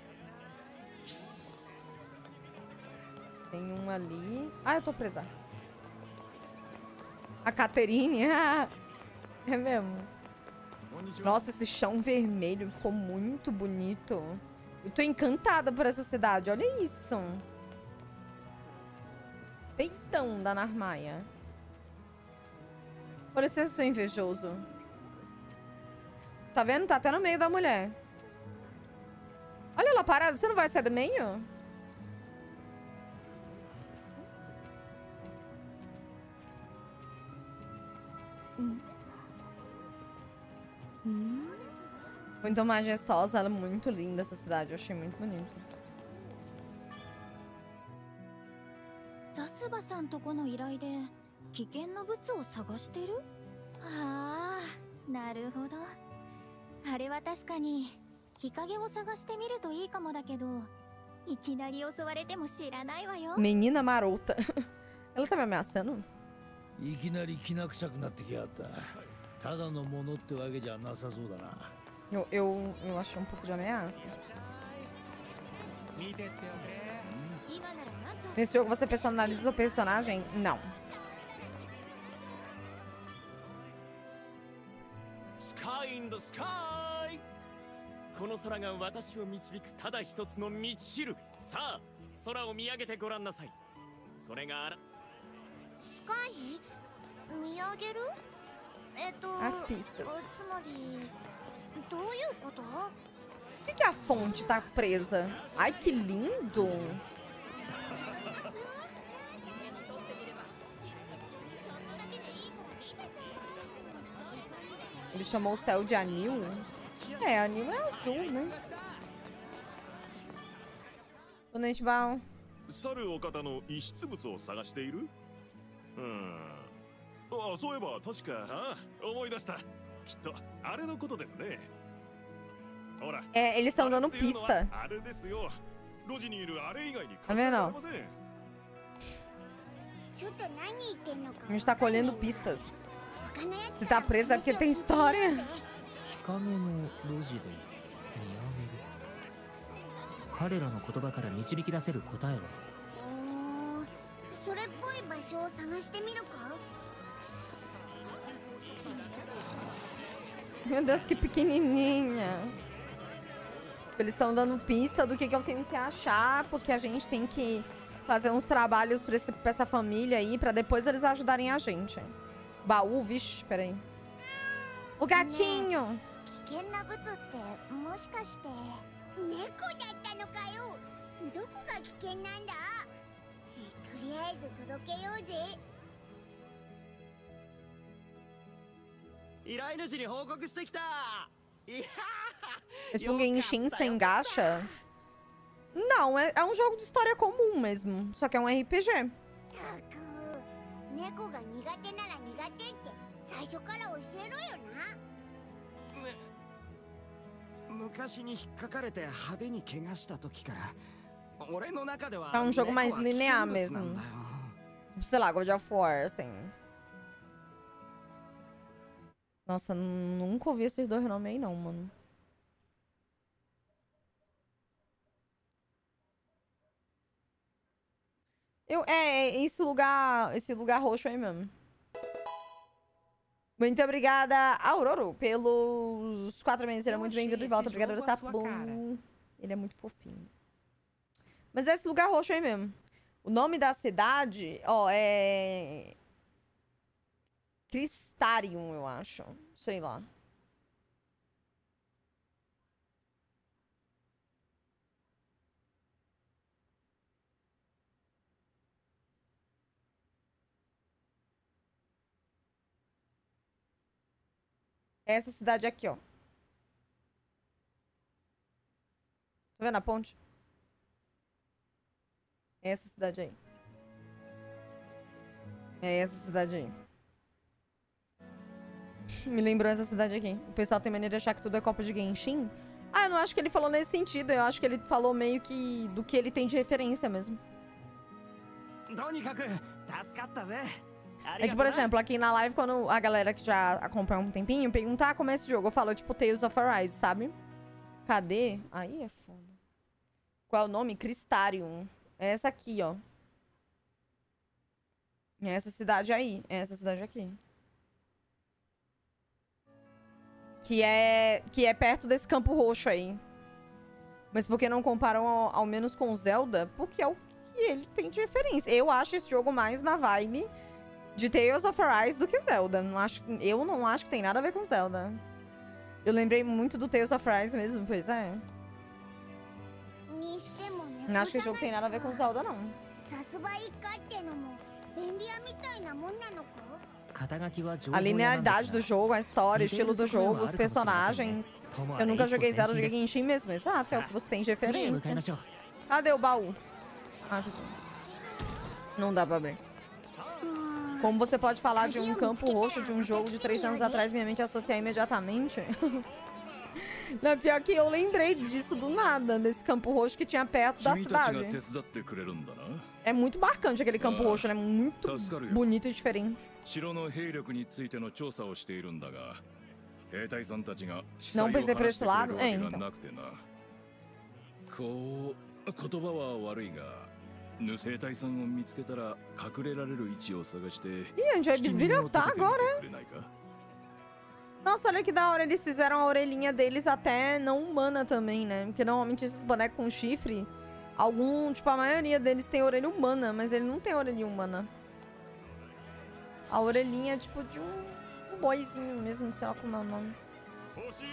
Tem um ali. Ah, eu tô presa. A Caterine. Ah, é mesmo. Nossa, esse chão vermelho ficou muito bonito. Eu tô encantada por essa cidade. Olha isso. Peitão da Narmaia. Por isso eu sou invejoso. Tá vendo? Tá até no meio da mulher. Olha ela parada. Você não vai sair do meio? Muito majestosa, ela é muito linda essa cidade, eu achei muito bonita. ザスバさんとこの依頼で危険な物を探してる？ああ、なるほど。あれは確かに日陰を探してみるといいかもだけど、いきなり襲われても知らないわよ。 Menina marota. Ela tá me ameaçando? いきなりきな臭くなってきやがった。ただのものってわけじゃなさそうだな。 Eu achei um pouco de ameaça. Nesse jogo você personaliza o personagem? Não. Sky in the sky. この空が私を導くただ一つの道しるべ。さあ空を見上げてごらんなさい。それがスカイ見上げる As pistas. つまりどういうこと？ Por que a fonte tá presa? Ai, que lindo! Ele chamou o céu de anil? É, anil é azul, né? Quando a gente vai... 猿お方の遺失物を探している？あ、そういえば確か、思い出した。きっとあれのことですね。ほら。 eles estão dando pista. あれですよ。路地にいるあれ以外に Tá vendo? A gente tá colhendo pistas. Se tá preso é porque tem história. 影の路地で見上げる。彼らの言葉から導き出せる答えは。 それっぽい場所を探してみるか？ Meu Deus, que pequenininha. Eles estão dando pista do que eu tenho que achar, porque a gente tem que fazer uns trabalhos pra essa família aí, pra depois eles ajudarem a gente. Baú, vixe, peraí. O gatinho! 危険な物ってもしかして猫だったのかよ。どこが危険なんだ？とりあえず届けようぜ。 依頼主に報告してきた。 É tipo um Genshin sem gacha? Não, é um jogo de história comum mesmo. Só que é um RPG. 猫が苦手なら苦手って最初から教えろよな。 昔に引っかかれて派手に怪我した時から俺の中では É um jogo mais linear mesmo. Sei lá, God of War, assim. Nossa, nunca ouvi esses dois nomes aí não, mano. Esse lugar roxo aí mesmo. Muito obrigada, Aurora, pelos 4 meses. Será muito bem-vindo de volta. Obrigada, Sapu. Ele é muito fofinho. Mas é esse lugar roxo aí mesmo. O nome da cidade, ó, é... Cristarium, eu acho. Sei lá. Essa cidade aqui, ó. Tá vendo a ponte? Essa cidade aí. É essa cidade aí. Me lembrou essa cidade aqui. O pessoal tem maneira de achar que tudo é copa de Genshin. Ah, eu não acho que ele falou nesse sentido. Eu acho que ele falou meio que do que ele tem de referência mesmo. É que, por exemplo, aqui na live, quando a galera que já acompanha um tempinho perguntar como é esse jogo, eu falo, tipo, Tales of Arise, sabe? Cadê? Aí é foda. Qual é o nome? Cristarium. É essa aqui, ó. É essa cidade aí. É essa cidade aqui. Que é perto desse campo roxo aí. Mas por que não comparam ao menos com Zelda? Porque é o que ele tem de referência. Eu acho esse jogo mais na vibe de Tales of Arise do que Zelda. Eu não acho que tem nada a ver com Zelda. Eu lembrei muito do Tales of Arise mesmo, pois é. Não acho que o jogo tem nada a ver com Zelda, não. A linearidade do jogo, a história, o estilo do jogo, os personagens. Eu nunca joguei Zelda, eu joguei Genshin mesmo. Exato, é o que você tem de referência. Cadê o baú? Ah, tá aqui. Não dá pra abrir. Como você pode falar de um campo roxo de um jogo de 3 anos atrás, minha mente associar imediatamente? Não, pior que eu lembrei disso do nada, desse campo roxo que tinha perto da cidade. É muito marcante aquele campo roxo, ele é muito bonito e diferente. Não pensei por esse lado? É, então. Ih, a gente vai bisbilhotar agora, é? Nossa, olha que da hora, eles fizeram a orelhinha deles até não humana também, né? Porque normalmente esses bonecos com chifre, tipo, a maioria deles tem orelha humana, mas ele não tem orelha humana. A orelhinha é tipo de um boizinho mesmo, sei lá como é o nome. こっそり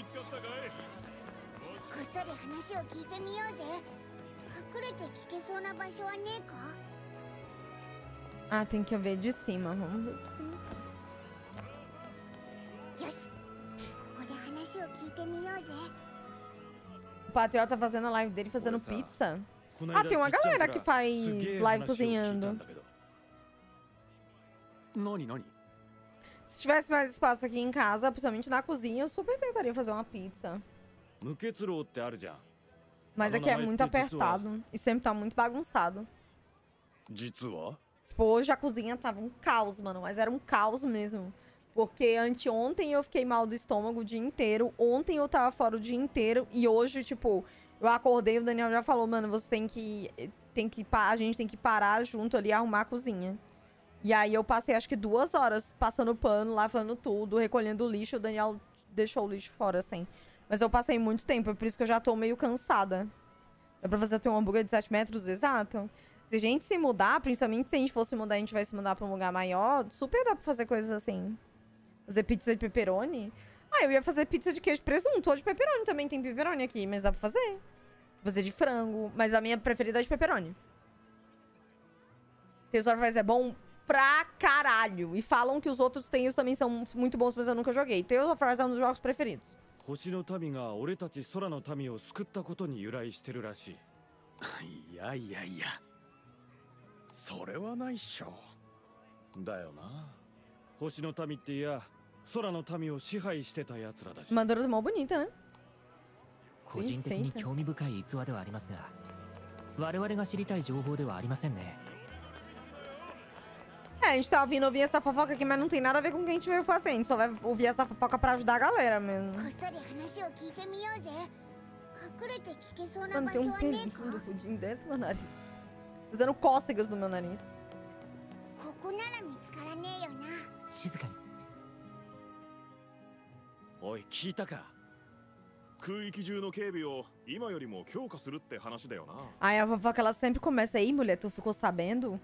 話を聞いてみようぜ。隠れて聞けそうな場所はねえか？ Ah, tem que ver de cima. Vamos ver de cima. よし、ここで話を聞いてみようぜ。 O Patriota tá fazendo a live dele fazendo pizza. Ah, tem uma galera que faz live cozinhando. Se tivesse mais espaço aqui em casa, principalmente na cozinha, eu super tentaria fazer uma pizza. Mas aqui é muito apertado e sempre tá muito bagunçado. Tipo, hoje a cozinha tava um caos, mano. Mas era um caos mesmo. Porque anteontem eu fiquei mal do estômago o dia inteiro. Ontem eu tava fora o dia inteiro. E hoje, tipo, eu acordei e o Daniel já falou, mano, você a gente tem que parar junto ali e arrumar a cozinha. E aí eu passei acho que 2 horas passando pano, lavando tudo, recolhendo o lixo. O Daniel deixou o lixo fora, assim. Mas eu passei muito tempo, é por isso que eu já tô meio cansada. Dá pra fazer até um hambúrguer de 7 metros, exato. Se a gente se mudar, principalmente se a gente fosse mudar, a gente vai se mudar pra um lugar maior, super dá pra fazer coisas assim. Fazer pizza de pepperoni. Ah, eu ia fazer pizza de queijo e presunto, ou de pepperoni também, tem pepperoni aqui, mas dá pra fazer. Fazer de frango, mas a minha preferida é de pepperoni. Tesouro Fries é bom pra caralho. E falam que os outros Tales também são muito bons, mas eu nunca joguei. Tales of Fries é um dos jogos preferidos. 星の民が俺たち空の民を救ったことに由来してるらしい。いやいやいや、それはないっしょ。だよな。星の民っていや、空の民を支配してた奴らだし。 Armadura mó bonita, né? 個人的に興味深い逸話ではありますが、我々が知りたい情報ではありませんね。 É, a gente tá ouvindo ouvir essa fofoca aqui, mas não tem nada a ver com o que a gente veio fazer. A gente só vai ouvir essa fofoca pra ajudar a galera mesmo. Mano, tem um pelinho do pudim dentro do meu nariz. Fazendo cócegas no meu nariz. 静かに。 おい、聞いたか。空域中の警備を今よりも強化するって話だよな。 Aí a fofoca ela sempre começa aí, mulher, tu ficou sabendo?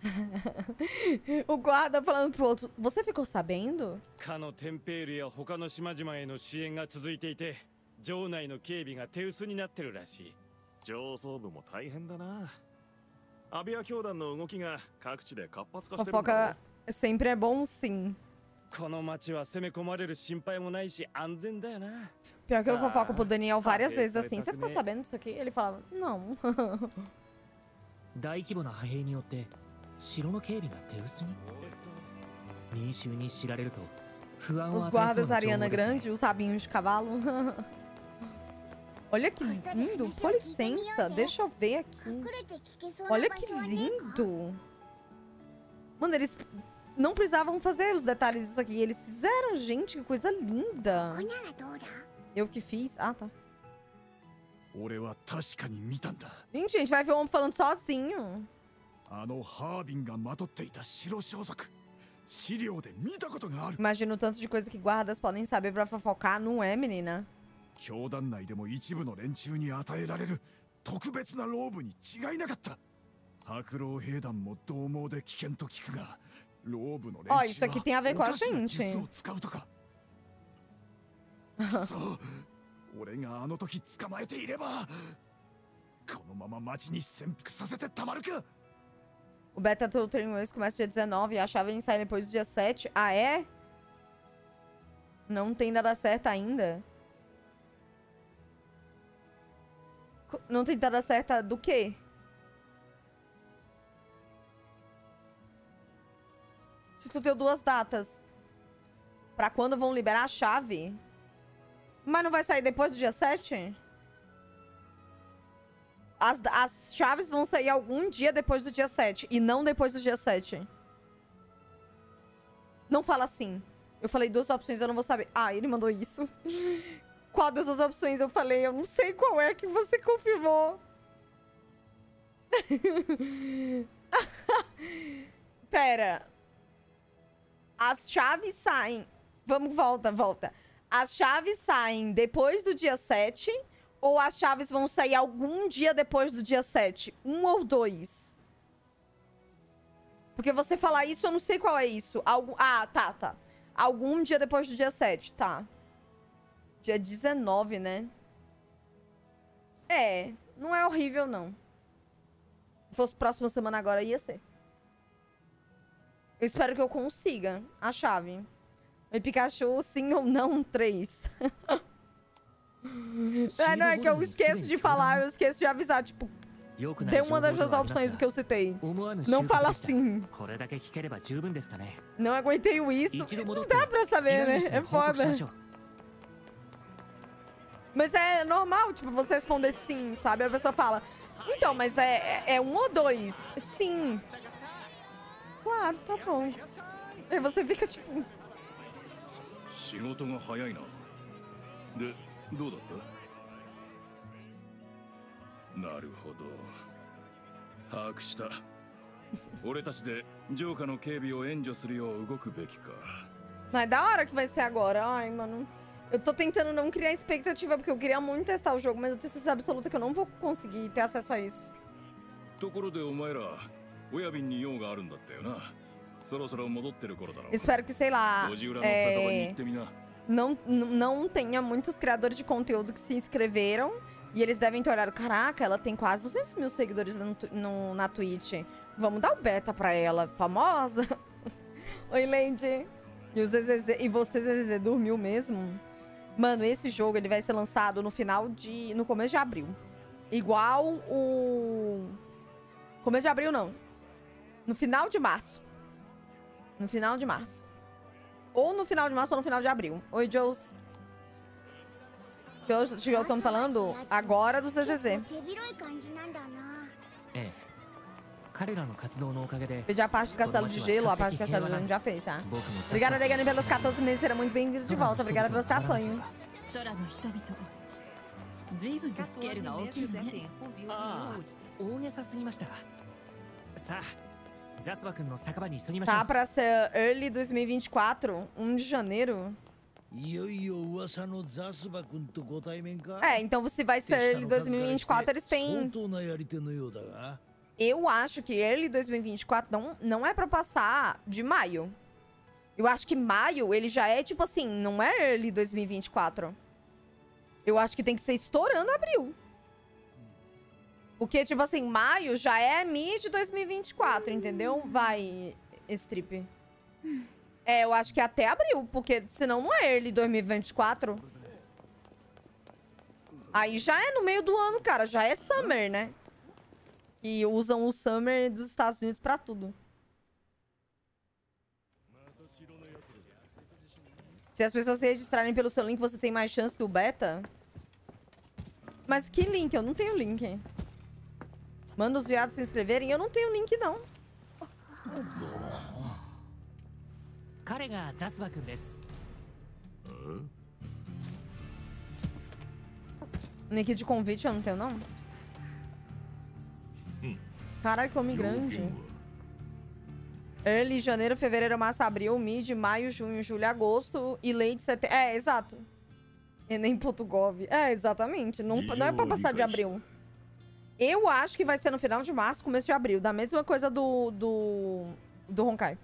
O guarda falando pro outro, você ficou sabendo? かのテンペールや他の島々への支援が続いていて、城内の警備が手薄になってるらしい。上層部も大変だな。アビア教団の動きが各地で活発化してるんだろ。 Fofoca sempre é bom, sim. この町は攻め込まれる心配もないし安全だよな。 Pior que eu fofoco pro Daniel várias vezes assim. Você ficou sabendo disso aqui? Ele falava, não. 大規模な派兵によって城の警備が手薄に。民衆に知られると不安を Os 与えそう guardas な情報 Ariana ですね。 Grande, os rabinhos de cavalo. Olha que lindo. Com licença, deixa eu ver aqui. Olha que lindo. Mano, eles não precisavam fazer os detalhes disso aqui. Eles fizeram, gente, que coisa linda. Eu que fiz? Ah, tá. Gente, a gente vai ver o homem falando sozinho. Imagina o tanto de coisa que guardas podem saber pra fofocar, não é, menina? 教団内でも一部の連中に与えられる特別なローブに違いなかった。白老兵団も同盟で危険と聞くが、ローブの連中は isso aqui tem a ver com a gente. 術を使うとか。くそ、俺があの時捕まえていれば、このまま町に潜伏させてたまるか。 O Beta do Training Wheels começa dia 19 e a chave em sair depois do dia 7. Ah, é? Não tem data certa ainda. Não tem data certa do quê? Se tu deu 2 datas. Pra quando vão liberar a chave? Mas não vai sair depois do dia 7? As chaves vão sair algum dia depois do dia 7. E não depois do dia 7. Não fala assim. Eu falei 2 opções, eu não vou saber. Ah, ele mandou isso. Qual das 2 opções eu falei? Eu não sei qual é que você confirmou. Pera. As chaves saem Vamos, volta. As chaves saem depois do dia 7 ou as chaves vão sair algum dia depois do dia 7? 1 ou 2? Porque você falar isso, eu não sei qual é isso. Ah, tá. Algum dia depois do dia 7, tá. Dia 19, né? É, não é horrível, não. Se fosse próxima semana agora, ia ser. Eu espero que eu consiga a chave. Oi, Pikachu, sim ou não? 3. Não, é que eu esqueço de falar, eu esqueço de avisar, tipo... Dê uma das duas opções do que eu citei. Não fala assim. Não aguentei isso. Não dá pra saber, né? É foda. Mas é normal, tipo, você responder sim, sabe? A pessoa fala, então, mas é 1 ou 2? Sim. Claro, tá bom. Aí você fica, tipo... Mas da hora que vai ser agora. Ai, mano. Eu tô tentando não criar expectativa, porque eu queria muito testar o jogo, mas eu tenho certeza absoluta que eu não vou conseguir ter acesso a isso. Espero que, sei lá, não tenha muitos criadores de conteúdo que se inscreveram e eles devem ter olhado, caraca, ela tem quase 200 mil seguidores na Twitch. Vamos dar o beta pra ela, famosa. Oi, Lady. E você, Zezé, dormiu mesmo? Mano, esse jogo ele vai ser lançado no começo de abril. Igual o... Começo de abril, não. No final de março. No final de março. Ou no final de março ou no final de abril. Oi, Joes. Que eu tô falando agora do CZZ. Pedir a parte do Castelo de Gelo, a parte do Castelo de Gelo a gente já fez, já. Obrigada, Degane, pelos 14 meses. Será muito bem-vindo de volta. Obrigada pelo seu apanho. Tá pra ser early 2024, 1 de janeiro. É, então se vai ser early 2024, eles têm... Eu acho que early 2024 não é pra passar de maio. Eu acho que maio, ele já é tipo assim, não é early 2024. Eu acho que tem que ser estourando abril. Porque, tipo assim, maio já é mid 2024, entendeu? Vai, Strip. É, eu acho que é até abril, porque senão não é early 2024. Aí já é no meio do ano, cara. Já é summer, né? E usam o summer dos Estados Unidos pra tudo. Se as pessoas se registrarem pelo seu link, você tem mais chance do beta? Mas que link? Eu não tenho link. Manda os viados se inscreverem. Eu não tenho link, não. Link de convite eu não tenho, não. Caralho, que homem grande. Early, janeiro, fevereiro, março, abril, mid, maio, junho, julho, agosto e late, setembro. É, exato. Enem.gov. É, exatamente. Não é pra passar de abril. Eu acho que vai ser no final de março, começo de abril. Da mesma coisa do Honkai.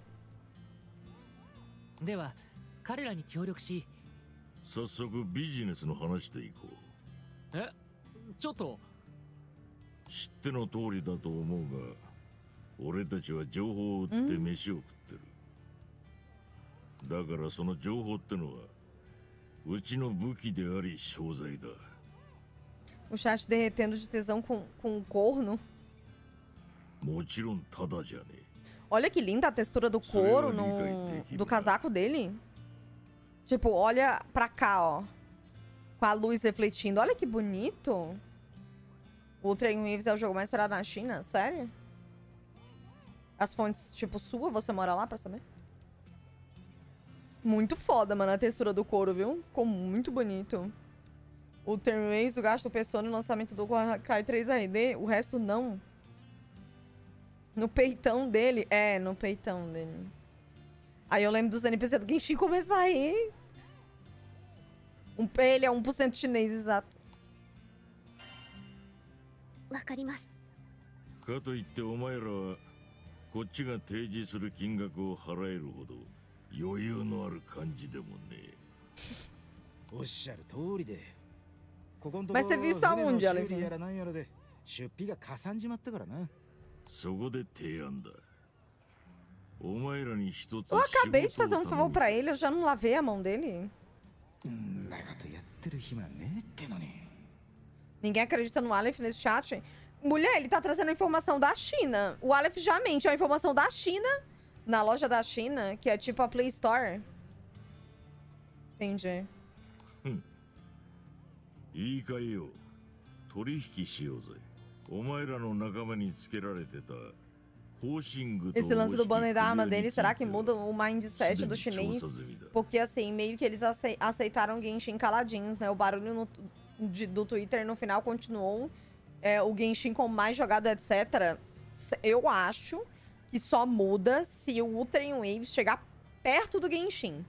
では彼らに協力し早速ビジネスの話でいこう。 え、ちょっと知っての通りだと思うが、俺たちは情報を売って飯を食ってる。だからその情報ってのはうちの武器であり商材だ。 O chat derretendo de tesão com o corno. もちろんただじゃねえ。 Olha que linda a textura do couro do casaco dele. Tipo, olha pra cá, ó. Com a luz refletindo. Olha que bonito. O Train Waves é o jogo mais esperado na China? Sério? As fontes, tipo, sua? Você mora lá pra saber? Muito foda, mano, a textura do couro, viu? Ficou muito bonito. O Train Waves, o gasto pessoa no lançamento do Honkai 3 RD. O resto não. No peitão dele. É, no peitão dele. Aí eu lembro dos NPC do Genshin começar a rir. Ele é 1% chinês, exato. わかります。 かといってお前らはこっちが提示する金額を払えるほど余裕のある感じでもね。 おっしゃる通りで。ここんとこ Mas você viu isso aonde, 修理 Alevin? やらなんやらで出費がかさんじまったからな。 そこで提案だ。お前らに一つ Eu acabei de fazer um favor pra ele, eu já não lavei a mão dele. んなことやってる暇ねえってのに。 Ninguém acredita no Aleph nesse chat. Mulher, ele tá trazendo a informação da China. O Aleph já mente, é a informação da China, na loja da China, que é tipo a Play Store. Entendi. いいかいよ。取引しようぜ。お前らの仲間につけられてた Esse lance do banner da arma dele, será que muda o mindset do chinês? Porque assim, meio que eles aceitaram Genshin caladinhos, né? O barulho do Twitter no final continuou. O Genshin com mais jogada, etc. Eu acho que só muda se o Wuthering Waves chegar perto do Genshin.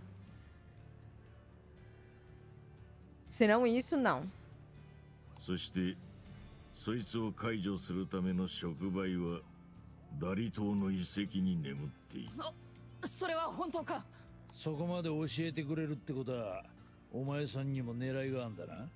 Se não isso, não. そしてそいつを解除するための触媒はダリ島の遺跡に眠っている。 それは本当か？ そこまで教えてくれるってことはお前さんにも狙いがあんだな。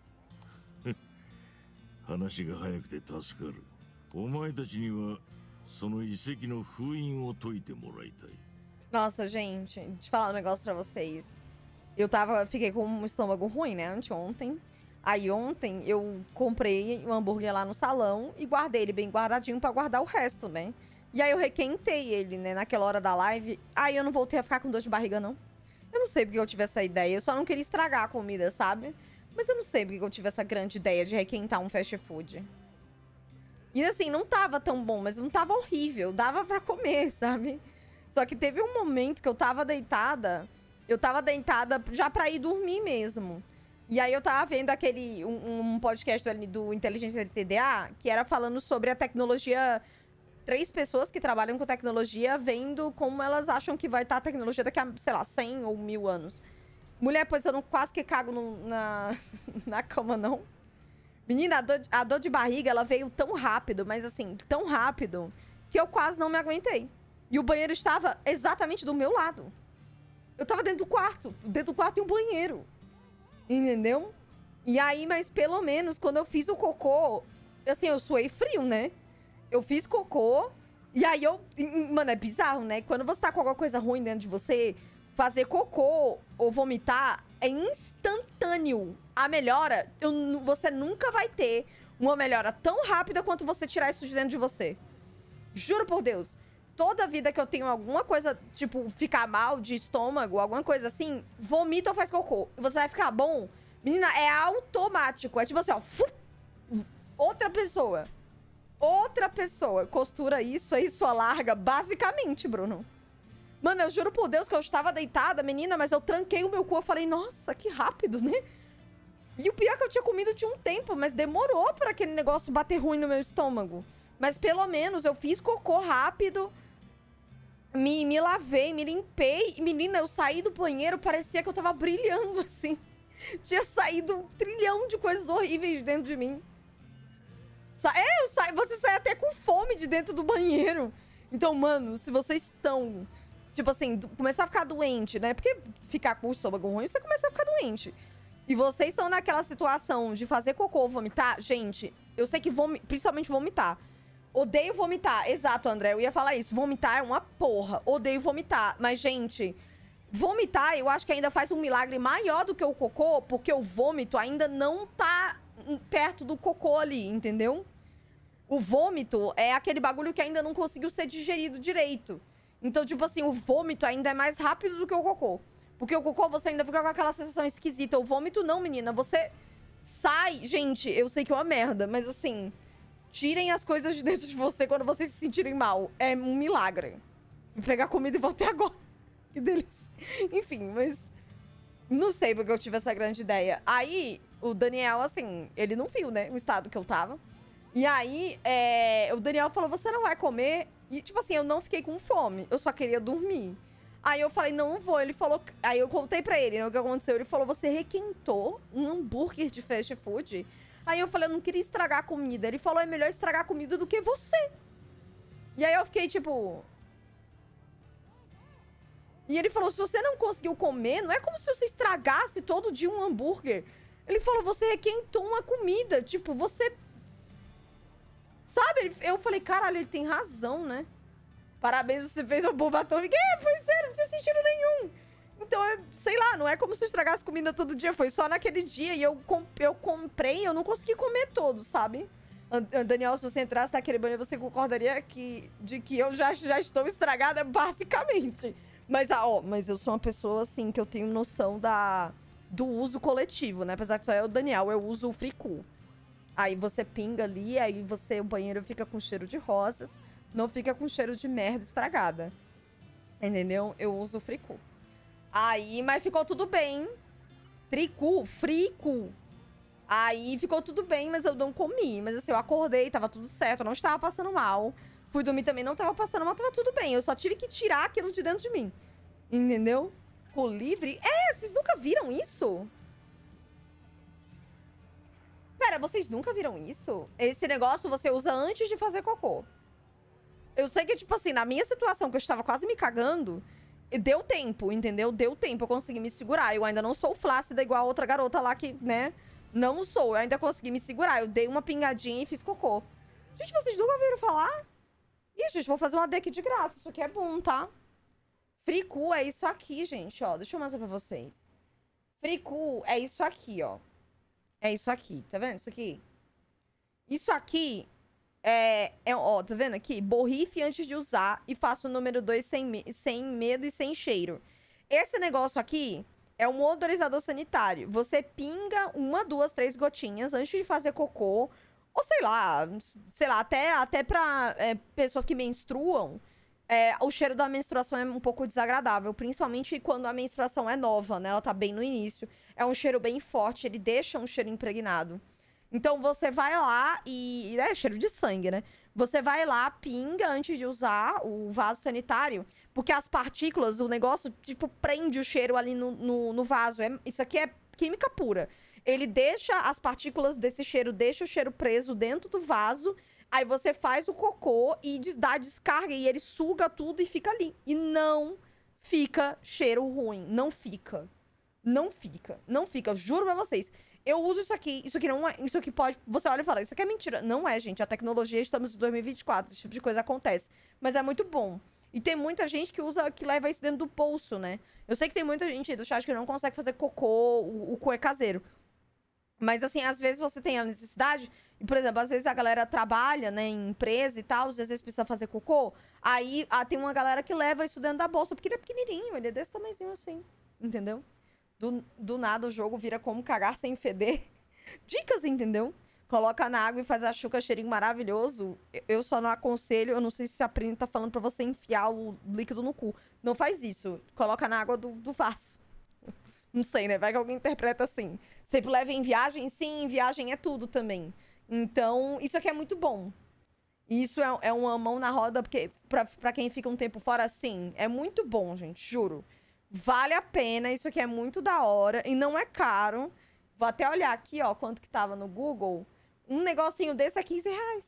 話が早くて助かる。お前たちにはその遺跡の封印を解いてもらいたい。 Nossa, gente, deixa eu falar um negócio pra vocês. Fiquei com um estômago ruim, né, anteontem. Aí ontem eu comprei um hambúrguer lá no salão e guardei ele bem guardadinho pra guardar o resto, né? E aí eu requentei ele, né, naquela hora da live. Aí eu não voltei a ficar com dor de barriga, não. Eu não sei porque eu tive essa ideia. Eu só não queria estragar a comida, sabe? Mas eu não sei porque eu tive essa grande ideia de requentar um fast food. E assim, não tava tão bom, mas não tava horrível. Dava pra comer, sabe? Só que teve um momento que eu tava deitada. Eu tava deitada já pra ir dormir mesmo. E aí eu tava vendo um podcast ali do Inteligência TDA, que era falando sobre a tecnologia. 3 pessoas que trabalham com tecnologia, vendo como elas acham que vai estar a tecnologia daqui a, sei lá, 100 ou 1000 anos. Mulher, pois eu não quase que cago na cama, não. Menina, a dor de barriga, ela veio tão rápido, mas assim, tão rápido, que eu quase não me aguentei. E o banheiro estava exatamente do meu lado. Eu tava dentro do quarto. Dentro do quarto tem um banheiro. Entendeu? E aí, mas pelo menos, quando eu fiz o cocô, assim, eu suei frio, né? Eu fiz cocô, e aí Mano, é bizarro, né? Quando você tá com alguma coisa ruim dentro de você, fazer cocô ou vomitar é instantâneo. A melhora, você nunca vai ter uma melhora tão rápida quanto você tirar isso de dentro de você. Juro por Deus. Toda vida que eu tenho alguma coisa, tipo, ficar mal de estômago, alguma coisa assim, vomita ou faz cocô. Você vai ficar bom. Menina, é automático. É tipo assim, ó. Outra pessoa costura isso, aí sua larga, basicamente, Bruno. Mano, eu juro por Deus que eu estava deitada, menina, mas eu tranquei o meu cu. Eu falei, nossa, que rápido, né? E o pior é que eu tinha comido tinha um tempo, mas demorou pra aquele negócio bater ruim no meu estômago. Mas pelo menos eu fiz cocô rápido, me lavei, me limpei. E, menina, eu saí do banheiro, parecia que eu tava brilhando, assim. Tinha saído um trilhão de coisas horríveis dentro de mim. Você sai até com fome de dentro do banheiro. Então, mano, se vocês estão, tipo assim, começar a ficar doente, né? Porque ficar com o estômago ruim, você começa a ficar doente. E vocês estão naquela situação de fazer cocô ou vomitar, gente, eu sei que principalmente vomitar. Odeio vomitar. Exato, André, eu ia falar isso. Vomitar é uma porra. Odeio vomitar. Mas, gente, vomitar eu acho que ainda faz um milagre maior do que o cocô, porque o vômito ainda não tá perto do cocô ali, entendeu? O vômito é aquele bagulho que ainda não conseguiu ser digerido direito. Então, tipo assim, o vômito ainda é mais rápido do que o cocô. Porque o cocô você ainda fica com aquela sensação esquisita. O vômito não, menina. Você sai... Gente, eu sei que é uma merda, mas assim... Tirem as coisas de dentro de você quando vocês se sentirem mal. É um milagre. Vou pegar comida e voltei agora. Que delícia. Enfim, mas... Não sei porque eu tive essa grande ideia. Aí, o Daniel, assim... Ele não viu, né? O estado que eu tava. E aí, o Daniel falou, você não vai comer? E, tipo assim, eu não fiquei com fome. Eu só queria dormir. Aí eu falei, não vou. Ele falou... Aí eu contei pra ele, né, o que aconteceu. Ele falou, você requentou um hambúrguer de fast food? Aí eu falei, eu não queria estragar a comida. Ele falou, é melhor estragar a comida do que você. E aí eu fiquei, tipo... E ele falou, se você não conseguiu comer, não é como se você estragasse todo dia um hambúrguer. Ele falou, você requentou uma comida. Tipo, você... Sabe? Eu falei, caralho, ele tem razão, né? Parabéns, você fez uma bomba atômica. Foi sério, não tinha sentido nenhum. Então, sei lá, não é como se eu estragasse comida todo dia. Foi só naquele dia e eu comprei, eu não consegui comer todo, sabe? Daniel, se você entrasse naquele banheiro, você concordaria de que eu já estou estragada, basicamente. Mas eu sou uma pessoa, assim, que eu tenho noção do uso coletivo, né? Apesar que só é o Daniel, eu uso o Free Cool. Aí você pinga ali, aí o banheiro fica com cheiro de rosas, não fica com cheiro de merda estragada. Entendeu? Eu uso o Free Cool. Aí, mas ficou tudo bem. Free Cool. Aí ficou tudo bem, mas eu não comi. Mas assim, eu acordei, tava tudo certo, eu não estava passando mal. Fui dormir também, não tava passando mal, tava tudo bem. Eu só tive que tirar aquilo de dentro de mim. Entendeu? Cu livre? Vocês nunca viram isso? Pera, vocês nunca viram isso? Esse negócio você usa antes de fazer cocô. Eu sei que, tipo assim, na minha situação, que eu estava quase me cagando, deu tempo, entendeu? Deu tempo, eu consegui me segurar. Eu ainda não sou flácida igual a outra garota lá que, né? Não sou, eu ainda consegui me segurar. Eu dei uma pingadinha e fiz cocô. Gente, vocês nunca ouviram falar? Ih, gente, vou fazer uma AD de graça. Isso aqui é bom, tá? Free Cool é isso aqui, gente, ó. Deixa eu mostrar pra vocês. Free Cool é isso aqui, ó. É isso aqui, tá vendo? Isso aqui. Isso aqui ó, tá vendo aqui? Borrife antes de usar e faça o número 2 sem medo e sem cheiro. Esse negócio aqui é um odorizador sanitário. Você pinga 1, 2, 3 gotinhas antes de fazer cocô. Ou sei lá, até pra pessoas que menstruam, o cheiro da menstruação é um pouco desagradável. Principalmente quando a menstruação é nova, né? Ela tá bem no início. É um cheiro bem forte, ele deixa um cheiro impregnado. Então você vai lá e... É cheiro de sangue, né? Você vai lá, pinga antes de usar o vaso sanitário. Porque as partículas, o negócio, tipo, prende o cheiro ali no vaso. Isso aqui é química pura. Ele deixa as partículas desse cheiro, deixa o cheiro preso dentro do vaso. Aí você faz o cocô e dá descarga. E ele suga tudo e fica ali. E não fica cheiro ruim. Não fica. Não fica. Não fica. Juro pra vocês. Eu uso isso aqui. Isso aqui não é... Isso aqui pode... Você olha e fala, isso aqui é mentira. Não é, gente. A tecnologia, estamos em 2024. Esse tipo de coisa acontece. Mas é muito bom. E tem muita gente que leva isso dentro do bolso, né? Eu sei que tem muita gente aí do chat que não consegue fazer cocô. O cocô é caseiro. Mas, assim, às vezes você tem a necessidade... E, por exemplo, às vezes a galera trabalha, né, em empresa e tal, às vezes precisa fazer cocô. Aí tem uma galera que leva isso dentro da bolsa, porque ele é pequenininho, ele é desse tamanhozinho assim, entendeu? Do nada o jogo vira como cagar sem feder. Dicas, entendeu? Coloca na água e faz a chuca, cheirinho maravilhoso. Eu só não aconselho, eu não sei se a Prini tá falando pra você enfiar o líquido no cu. Não faz isso, coloca na água do vaso. Não sei, né? Vai que alguém interpreta assim. Sempre leva em viagem? Sim, em viagem é tudo também. Então, isso aqui é muito bom. Isso é uma mão na roda, porque pra quem fica um tempo fora, assim, é muito bom, gente, juro. Vale a pena, isso aqui é muito da hora e não é caro. Vou até olhar aqui, ó, quanto que tava no Google. Um negocinho desse é R$15.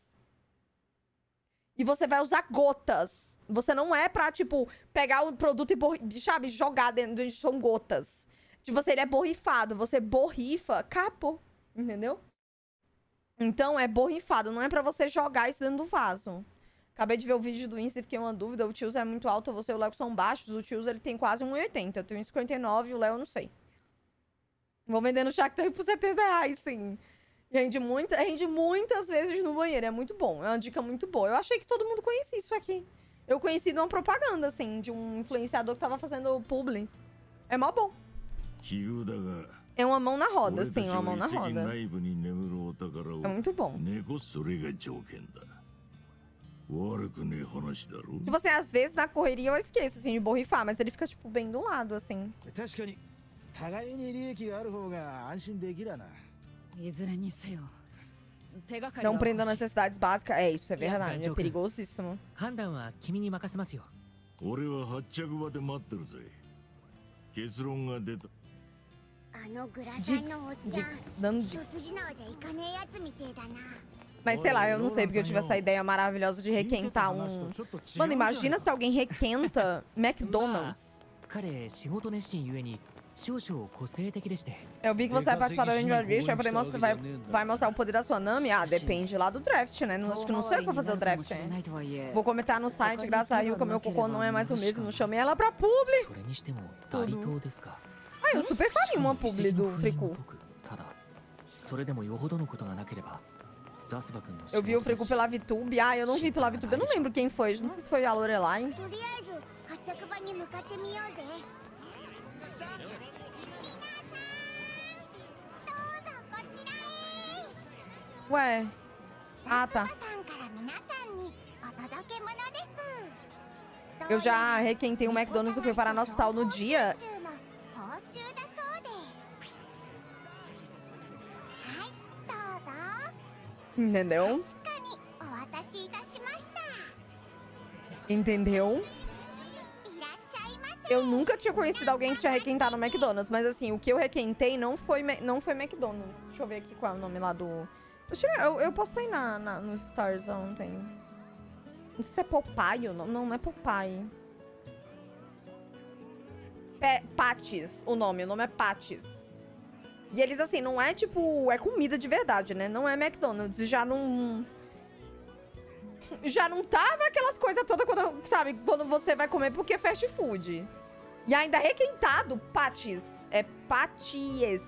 E você vai usar gotas. Você não é pra, tipo, pegar o produto e, sabe, jogar dentro, são gotas. Tipo, ele é borrifado. Você borrifa, acabou, entendeu? Então, é borrifado. Não é pra você jogar isso dentro do vaso. Acabei de ver o vídeo do Insta e fiquei uma dúvida. O Tios é muito alto, você e o Léo são baixos. O Tios, ele tem quase 1,80. Eu tenho 1,59 e o Léo eu não sei. Vou vender no Shark Tank por R$70, sim. Rende muitas vezes no banheiro. É muito bom. É uma dica muito boa. Eu achei que todo mundo conhecia isso aqui. Eu conheci de uma propaganda, assim, de um influenciador que tava fazendo publi. É mó bom. É uma mão na roda, sim, uma mão na roda. É muito bom. Tipo assim, às vezes na correria eu esqueço, assim, de borrifar, mas ele fica, tipo, bem do lado, assim. Não prenda necessidades básicas. É, isso é verdade. É perigosíssimo. 俺は発着場で待ってるぜ。結論が出た。 あのグラサンのおっちゃん、一筋縄じゃいかねえやつみてえだな。 Mas sei lá, eu não sei porque eu tive essa ideia maravilhosa de requentar um... Mano, imagina se alguém requenta McDonald's. Eu vi que você vai participar da Ranger Draft, vai mostrar o poder da sua Nami? Ah, depende lá do draft, né? Acho que não sei o que vou fazer o draft, né? Vou comentar no site, graças a Ryuka, meu cocô não é mais o mesmo. Não chamei ela pra publi. Tudo. Ah, eu super faria uma publi do Friku. Eu vi o Friku pela VTube. Ah, eu não vi pela VTube. Eu não lembro quem foi. Não sei se foi a Lorelai. Ué. Ah, tá. Eu já requentei um McDonald's e fui parar no hospital no dia. Entendeu? Entendeu? Eu nunca tinha conhecido alguém que tinha requentado no McDonald's, mas assim, o que eu requentei não foi McDonald's. Deixa eu ver aqui qual é o nome lá do... Eu postei nos Stars ontem. Não sei se é Popeye ou não. Não é Popeye. É Patties o nome é Patties. E eles, assim, não é tipo... É comida de verdade, né? Não é McDonald's. Já não tava aquelas coisas todas quando, sabe? Quando você vai comer porque é fast food. E ainda requentado, Patties. É Patties.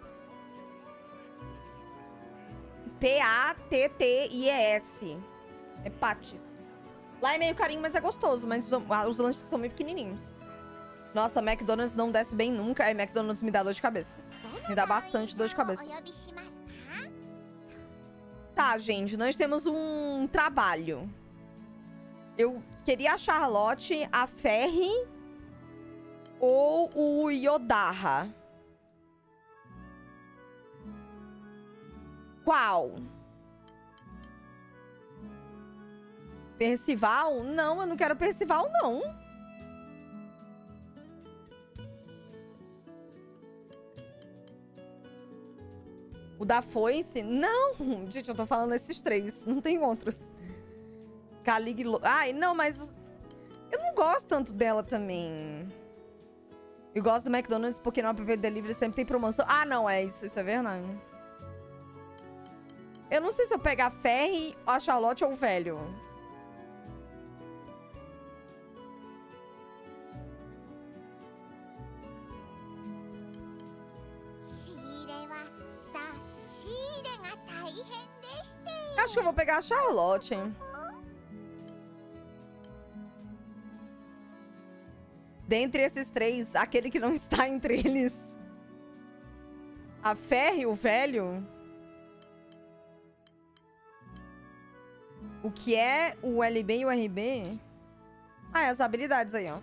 P-A-T-T-I-E-S. É Patties. Lá é meio carinho, mas é gostoso. Mas os lanches são meio pequenininhos. Nossa, McDonald's não desce bem nunca. McDonald's me dá dor de cabeça. Me dá bastante dor de cabeça. Tá, gente. Nós temos um trabalho. Eu queria a Charlotte, a Ferry ou o Yodaha. Qual? Percival? Não, eu não quero Percival, não. O da foice? Não! Gente, eu tô falando esses três. Não tem outros. Caliglo... Ai, não, mas... Eu não gosto tanto dela também. Eu gosto do McDonald's porque no app Delivery sempre tem promoção. Ah, não, é isso. Isso é verdade. Eu não sei se eu pegar a Ferry, a Charlotte ou o velho. Acho que eu vou pegar a Charlotte. Dentre esses três, aquele que não está entre eles. A Ferry, o velho. O que é o LB e o RB? Ah, é as habilidades aí, ó.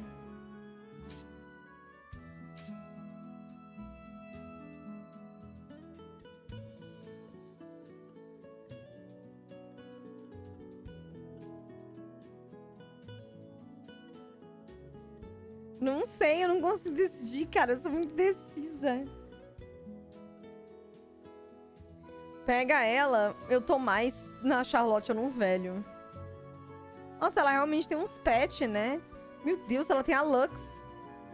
Não sei, eu não consigo decidir, cara. Eu sou muito indecisa. Pega ela, eu tô mais na Charlotte ou no velho. Nossa, ela realmente tem uns pets, né? Meu Deus, ela tem a Lux.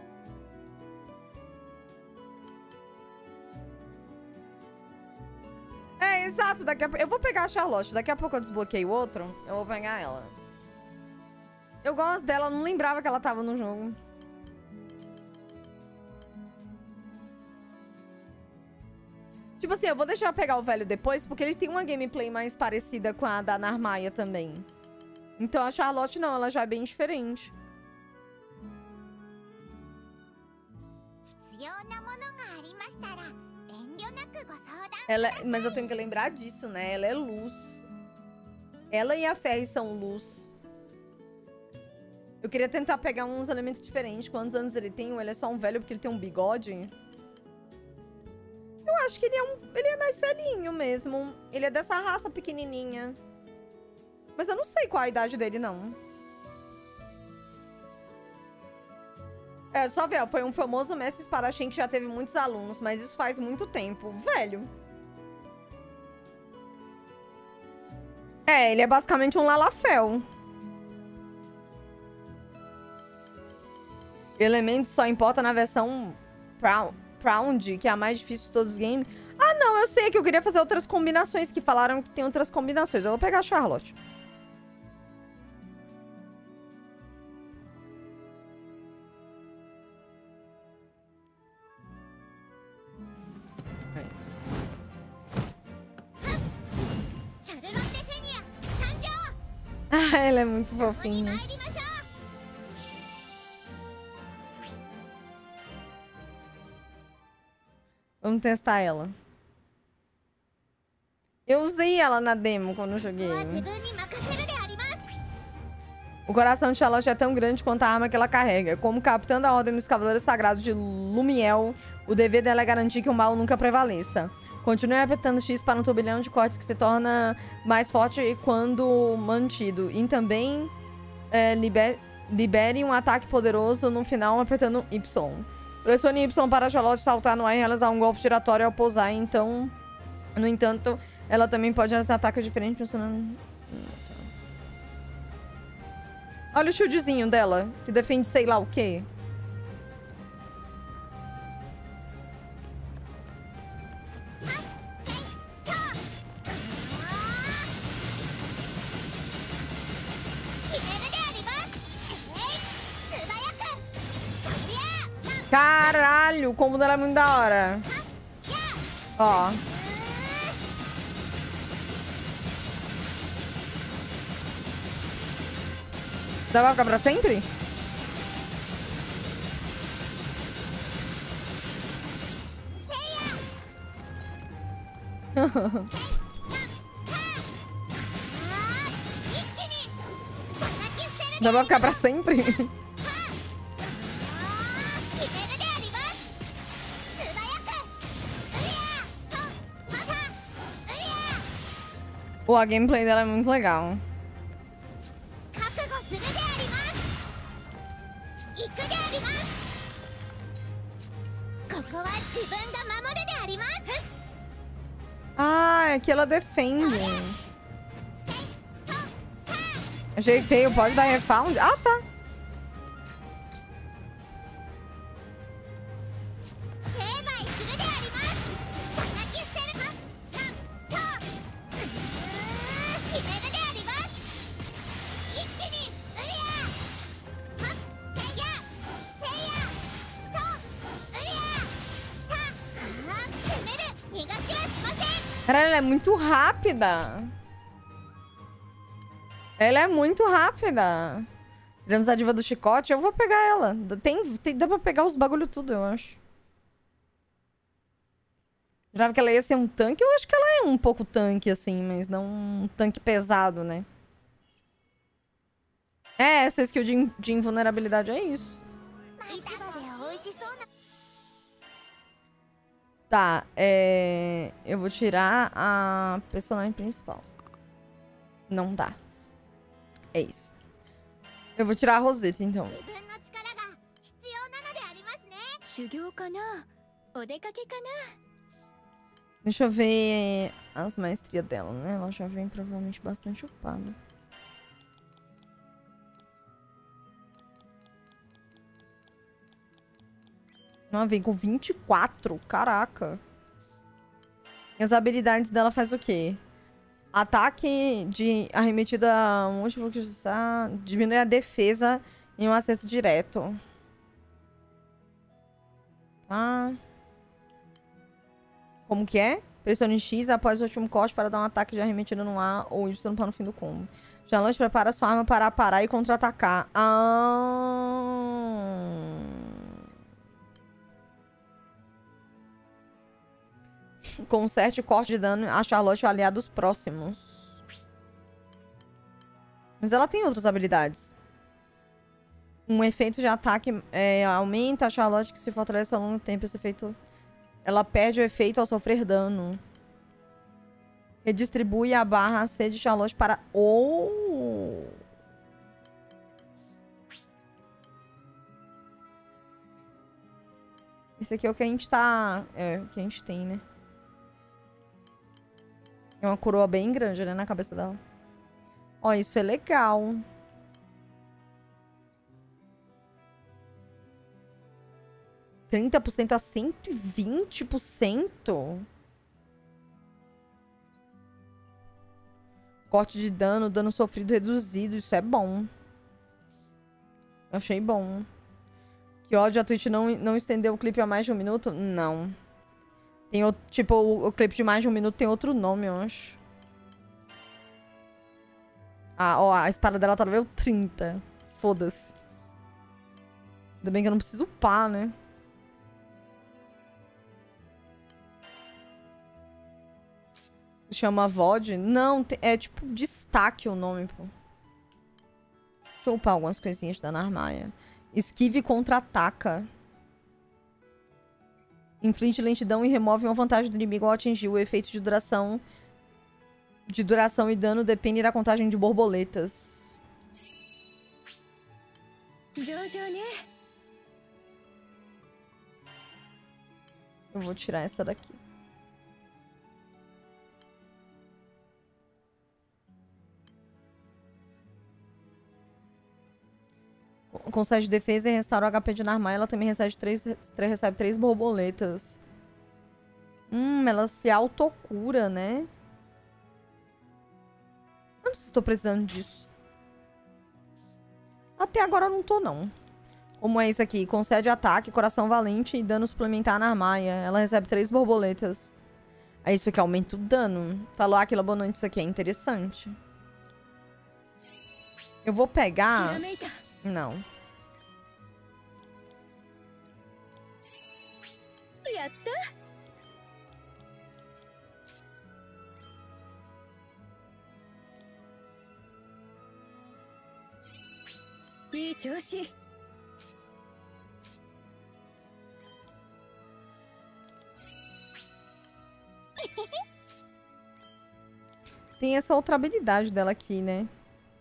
É, exato. Eu vou pegar a Charlotte. Daqui a pouco eu desbloqueio o outro. Eu vou pegar ela. Eu gosto dela, eu não lembrava que ela tava no jogo. Tipo assim, eu vou deixar eu pegar o velho depois, porque ele tem uma gameplay mais parecida com a da Narmaya também. Então a Charlotte não, ela já é bem diferente. Mas eu tenho que lembrar disso, né? Ela é luz. Ela e a Ferry são luz. Eu queria tentar pegar uns elementos diferentes. Quantos anos ele tem? Ou ele é só um velho porque ele tem um bigode? Eu acho que ele é mais velhinho mesmo. Ele é dessa raça pequenininha. Mas eu não sei qual a idade dele, não. É, só ver, ó, foi um famoso mestre espadachim que já teve muitos alunos, mas isso faz muito tempo. Velho. É, ele é basicamente um Lalafell. Elementos só importa na versão Pround, que é a mais difícil de todos os games. Ah, não, eu sei que eu queria fazer outras combinações, que falaram que tem outras combinações. Eu vou pegar a Charlotte. Ah, ela é muito fofinha. Vamos testar ela. Eu usei ela na demo quando eu joguei. O coração de Charlotte é tão grande quanto a arma que ela carrega. Como capitã da Ordem dos Cavaleiros Sagrados de Lumiel, o dever dela é garantir que o mal nunca prevaleça. Continue apertando X para um turbilhão de cortes que se torna mais forte quando mantido. E também libere um ataque poderoso no final apertando Y. Pressione Y para Charlotte saltar no ar e realizar um golpe giratório ao pousar. Então, no entanto, ela também pode realizar ataques diferentes funcionando. Olha o shieldzinho dela, que defende sei lá o quê. Caralho, o combo dela é muito da hora. Ó. Dá pra ficar pra sempre? Dá pra ficar pra sempre? Pô, a gameplay dela é muito legal. Ah, é que ela defende. Achei feio, pode dar refound? Ah, tá. Cara, ela é muito rápida. Ela é muito rápida. Tiramos a diva do chicote. Eu vou pegar ela. Dá pra pegar os bagulho tudo, eu acho. Jurava que ela ia ser um tanque. Eu acho que ela é um pouco tanque, assim. Mas não um tanque pesado, né? É, essa skill de invulnerabilidade é isso. Tá, eu vou tirar a personagem principal. Não dá. É isso. Eu vou tirar a Rosetta, então. Deixa eu ver as maestrias dela, né? Ela já vem provavelmente bastante upada. Ela vem com 24. Caraca. E as habilidades dela faz o quê? Ataque de arremetida múltiplo que diminui a defesa em um acerto direto. Tá. Como que é? Pressione X após o último corte para dar um ataque de arremetida no ar ou Y para no fim do combo. Charlotte prepara sua arma para parar e contra-atacar. Conserte corte de dano a Charlotte e aliados próximos. Mas ela tem outras habilidades. Um efeito de ataque aumenta a Charlotte que se fortalece ao longo do tempo. Esse efeito... Ela perde o efeito ao sofrer dano. Redistribui a barra C de Charlotte para... Esse aqui é o que a gente tá... É, o que a gente tem, né? É uma coroa bem grande, né? Na cabeça dela. Ó, isso é legal. %30% a 120%? Corte de dano, dano sofrido reduzido. Isso é bom. Eu achei bom. Que ódio, a Twitch não estendeu o clipe a mais de 1 minuto? Não. Tem outro, tipo, o clipe de mais de 1 minuto tem outro nome, eu acho. Ah, ó, a espada dela tá no level 30. Foda-se. Ainda bem que eu não preciso upar, né? Chama VOD? Não, é tipo destaque o nome, pô. Deixa eu upar algumas coisinhas da Narmaia. Esquive e contra-ataca. Inflige lentidão e remove uma vantagem do inimigo ao atingir. O efeito de duração e dano depende da contagem de borboletas. Eu vou tirar essa daqui. Com 7 de defesa e restaura o HP de Narmaia, ela também recebe 3 borboletas. Ela se autocura, né? Eu não sei se estou precisando disso. Até agora eu não tô, não. Como é isso aqui? Concede ataque, coração valente e dano suplementar na Narmaia. Ela recebe 3 borboletas. É isso que aumenta o dano. Falou aquilo abonante, isso aqui é interessante. Eu vou pegar... Não. Tem essa outra habilidade dela aqui, né?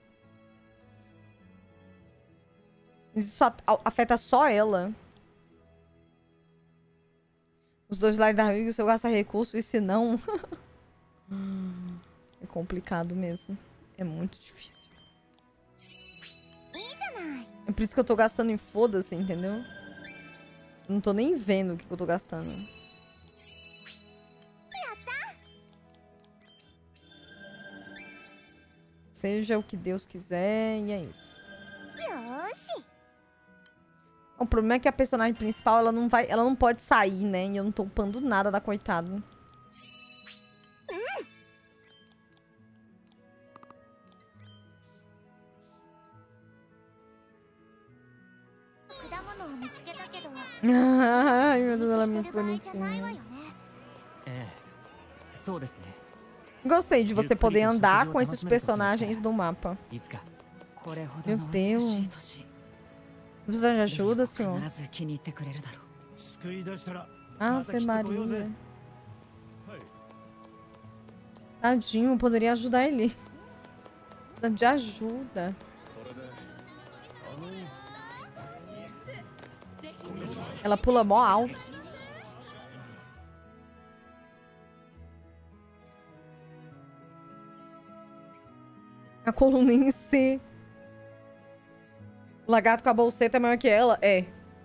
Isso afeta só ela. Os dois lados da Rio, se eu gastar recursos, e se não... É complicado mesmo. É muito difícil. É por isso que eu tô gastando em foda-se, entendeu? Eu não tô nem vendo o que eu tô gastando. Seja o que Deus quiser, e é isso. O problema é que a personagem principal, ela não pode sair, né? E eu não tô upando nada da coitada. Ai, meu Deus, ela é muito bonitinha. Gostei de você poder andar com esses personagens do mapa. Meu Deus. Precisa de ajuda, senhor? Ave Maria. Tadinho, poderia ajudar ele. Precisa de ajuda. Ela pula mó alto. A coluna em si. O lagarto com a bolseta é maior que ela? É.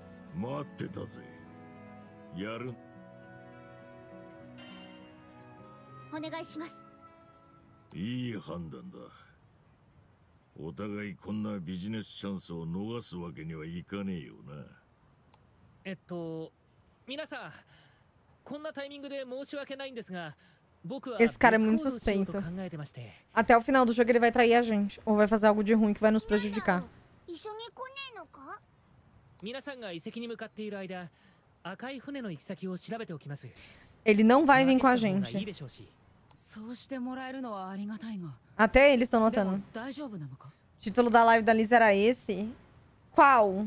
Esse cara é muito suspeito. Até o final do jogo ele vai trair a gente. Ou vai fazer algo de ruim que vai nos prejudicar. Ele não vai vir com a gente. Até eles estão notando. O título da live da Liz era esse? Qual?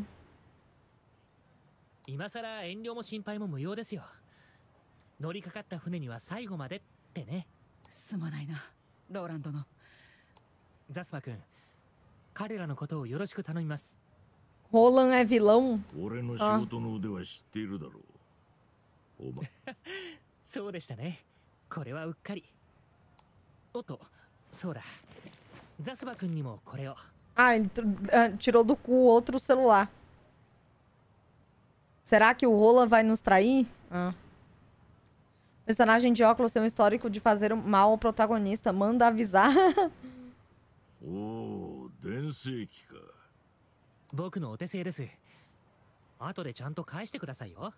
Roland é vilão? Ah. お前そうでしたね。これはうっかり。おっと、そうだ。ザスバ君にもこれを。 Ah, ele tirou do cu outro celular. Será que o Rola vai nos trair? Ah. O personagem de óculos tem um histórico de fazer mal ao protagonista. Manda avisar. おお、伝世紀か。 僕のお手製です。後でちゃんと返してくださいよ。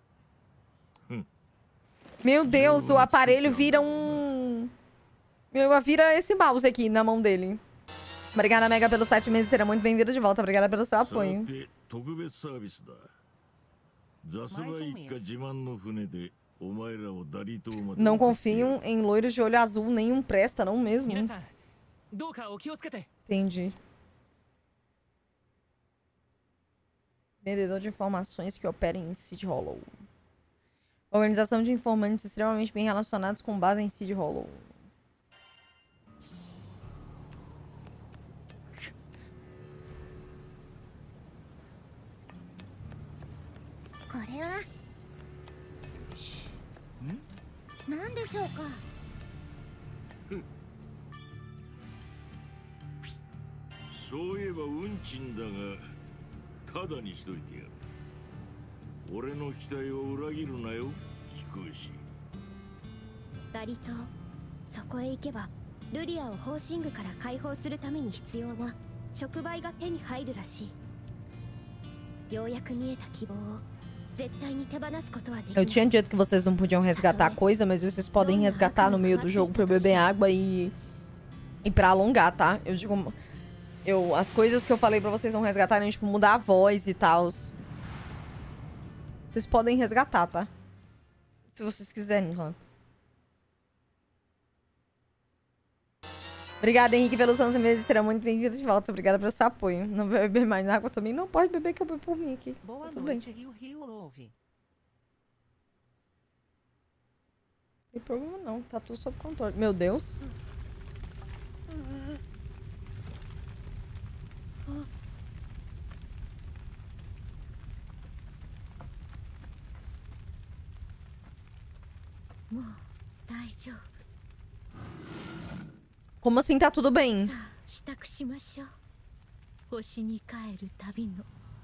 Meu Deus, o aparelho vira um... Vira esse mouse aqui na mão dele. Obrigada, Mega, pelos 7 meses. Será muito bem-vindo de volta. Obrigada pelo seu apoio. さて、特別サービスだ。ザスバ一家自慢の船でお前らをダリ島まで。 Não confiam em loiros de olho azul. Nenhum presta, não mesmo. 皆さん、どうかお気をつけて。 Entendi. Vendedor de informações que opera em Seed Hollow. Organização de informantes extremamente bem relacionados com base em Seed Hollow. Hum? そういえば運賃だが、ただにしといてやる。俺の期待を裏切るなよ、飛空士。 ダリ島、そこへ行けばルリアをホーシングから解放するために必要な触媒が手に入るらしい。ようやく見えた希望を絶対に手放すことはできない。 Eu tinha dito que vocês não podiam resgatar coisa, mas vocês podem resgatar no meio do jogo pra eu beber água e pra alongar, tá? Eu digo... as coisas que eu falei pra vocês não resgatarem, tipo, mudar a voz e tal. Vocês podem resgatar, tá? Se vocês quiserem, claro. Obrigada, Henrique, pelos 11 meses. Será muito bem-vindo de volta. Obrigada pelo seu apoio. Não vai beber mais água também? Não pode beber, que eu bebo por mim aqui. Boa Tudo noite, bem. Rio Love. Não tem problema não. Tá tudo sob controle. Meu Deus. Como assim tá tudo bem? 支度しましょう。星に帰る旅の。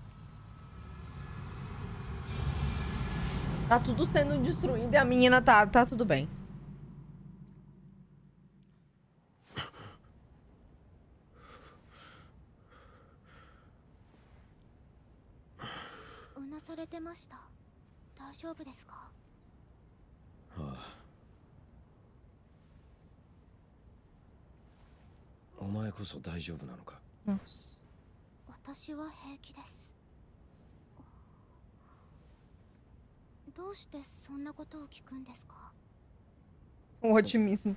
Tá tudo sendo destruído e a menina tá tudo bem. Ah. お前こそ大丈夫なのか。 私は平気です。どうしてそんなことを聞くんですか？ O otimismo.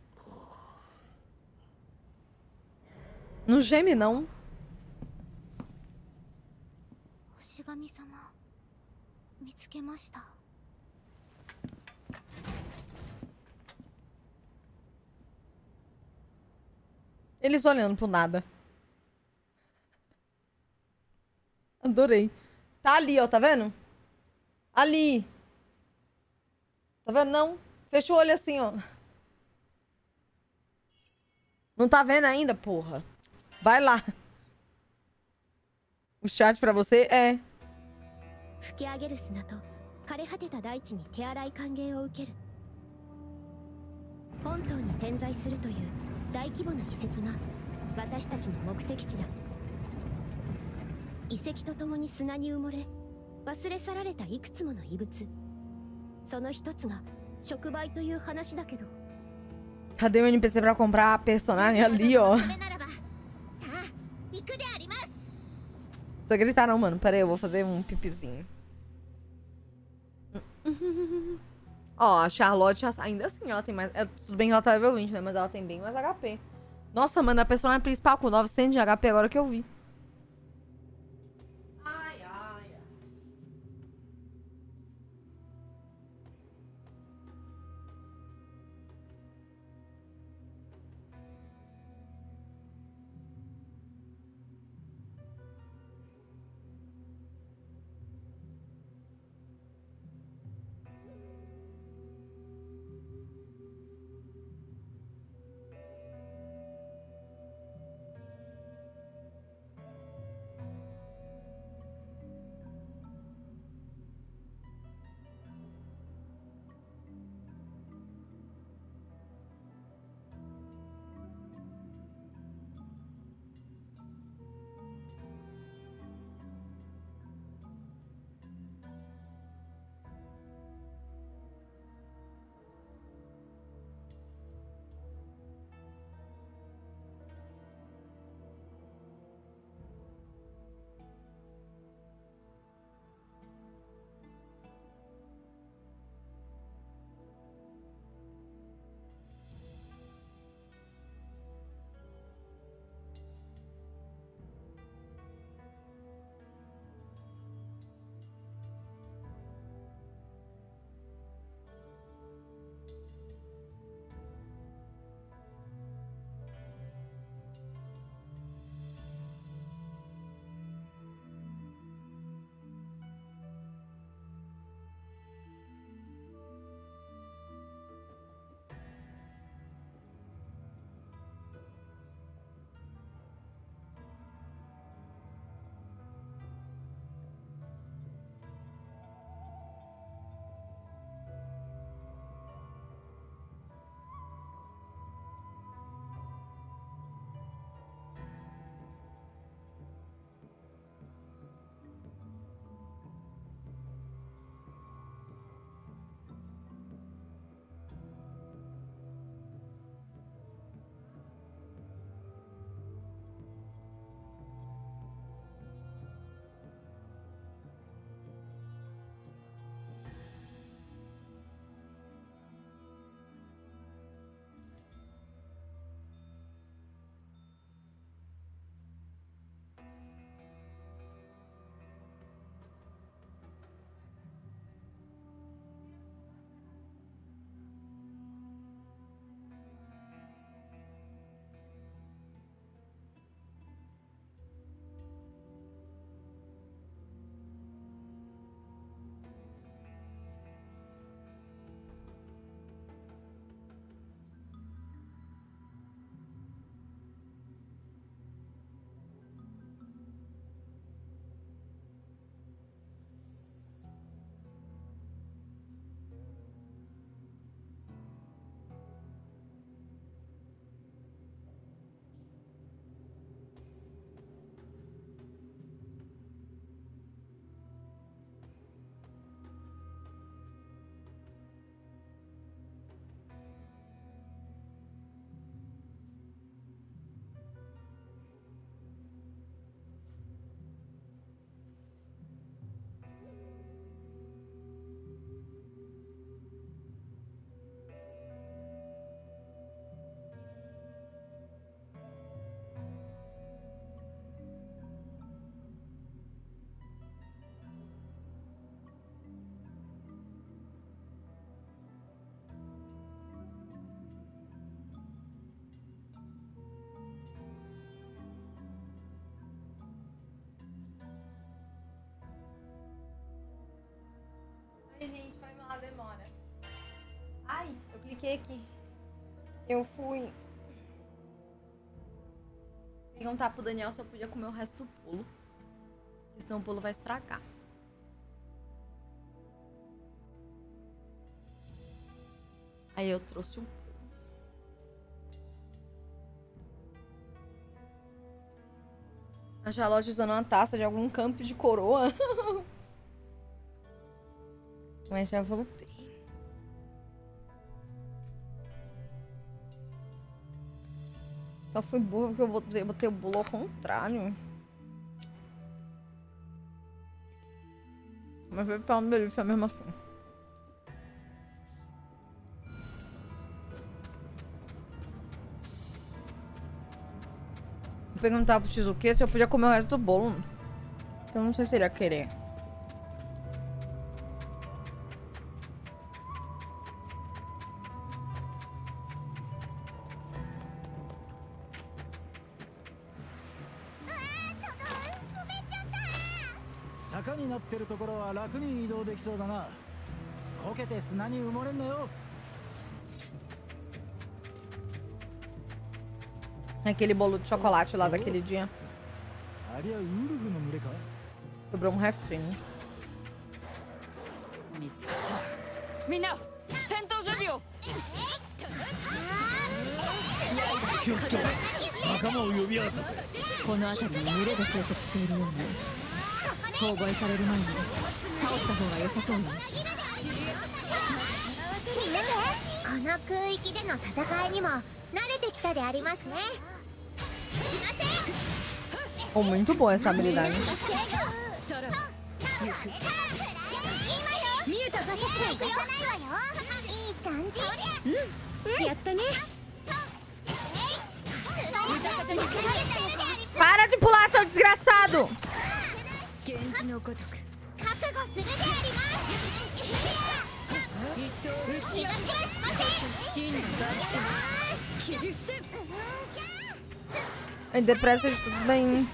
Não geme, não. 星神様、見つけました。 Eles olhando pro nada. Adorei. Tá ali, ó, tá vendo? Ali. Tá vendo, não? Fecha o olho assim, ó. Não tá vendo ainda, porra? Vai lá. O chat pra você é... 吹き上げる砂と枯れ果てた大地に手荒い歓迎を受ける。本島に点在するという大規模な遺跡が私たちの目的地だ。遺跡とともに砂に埋もれ忘れ去られたいくつもの遺物。その一つが触媒という話だけど。 Cadê o NPC pra comprar a personagem ali, ó? Não precisa gritar não, mano. Pera aí, eu vou fazer um pipizinho. Ó, a Charlotte, ainda assim, ela tem mais... tudo bem que ela tá level 20, né? Mas ela tem bem mais HP. Nossa, mano, a personagem principal com 900 de HP agora que eu vi. Ai, ai. que eu fui perguntar pro Daniel se eu podia comer o resto do bolo. Senão o bolo vai estragar. Aí eu trouxe um bolo. A Charlotte usando uma taça de algum campo de coroa. Mas já voltei. Só fui burro porque eu botei o bolo ao contrário. Mas foi pra uma delícia mesmo assim. Vou perguntar pro Shizuke se eu podia comer o resto do bolo. Então não sei se ele ia querer. Aquele bolo de chocolate lá daquele dia. Sobrou um restinho. Oh, muito boa essa habilidade. Para de pular, seu desgraçado! Ai, depressa de tudo bem.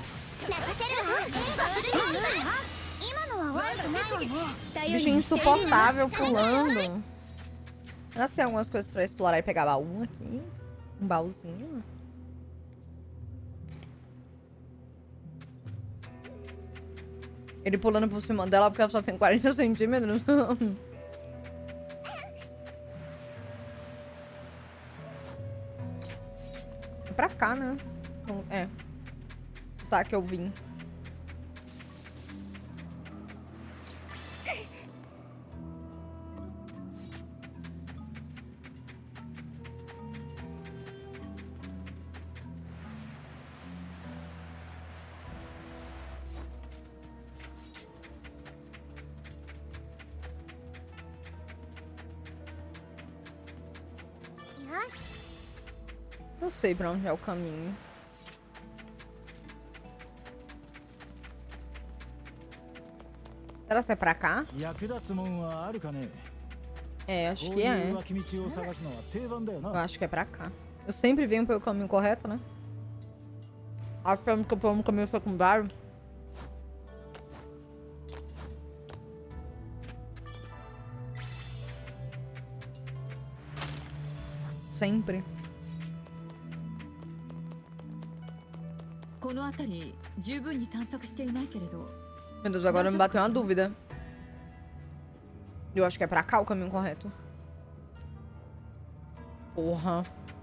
Bichinho insuportável pulando. Nós tem algumas coisas pra explorar e pegar baú aqui. Um baúzinho. Ele pulando por cima dela porque ela só tem 40 centímetros. É pra cá, né? É. Tá, que eu vim. Eu sei pra onde é o caminho. Será que é pra cá? É, acho que é. Eu acho que é pra cá. Eu sempre venho pelo caminho correto, né? Achando que eu tô no caminho secundário. Sempre. Meu Deus, agora me bateu uma dúvida. Eu acho que é pra cá o caminho correto. Porra.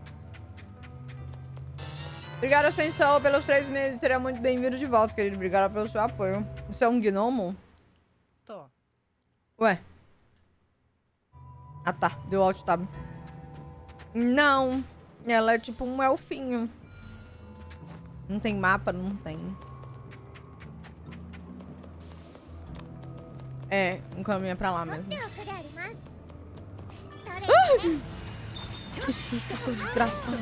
Obrigada, Ascensão, pelos 3 meses. Seria muito bem-vindo de volta, querido. Obrigada pelo seu apoio. Isso é um gnomo? Tô. Ué. Ah, tá. Deu alt tab. Não. Ela é tipo um elfinho. Não tem mapa? Não tem. É, um caminho é pra lá mesmo. Que susto, desgraçado.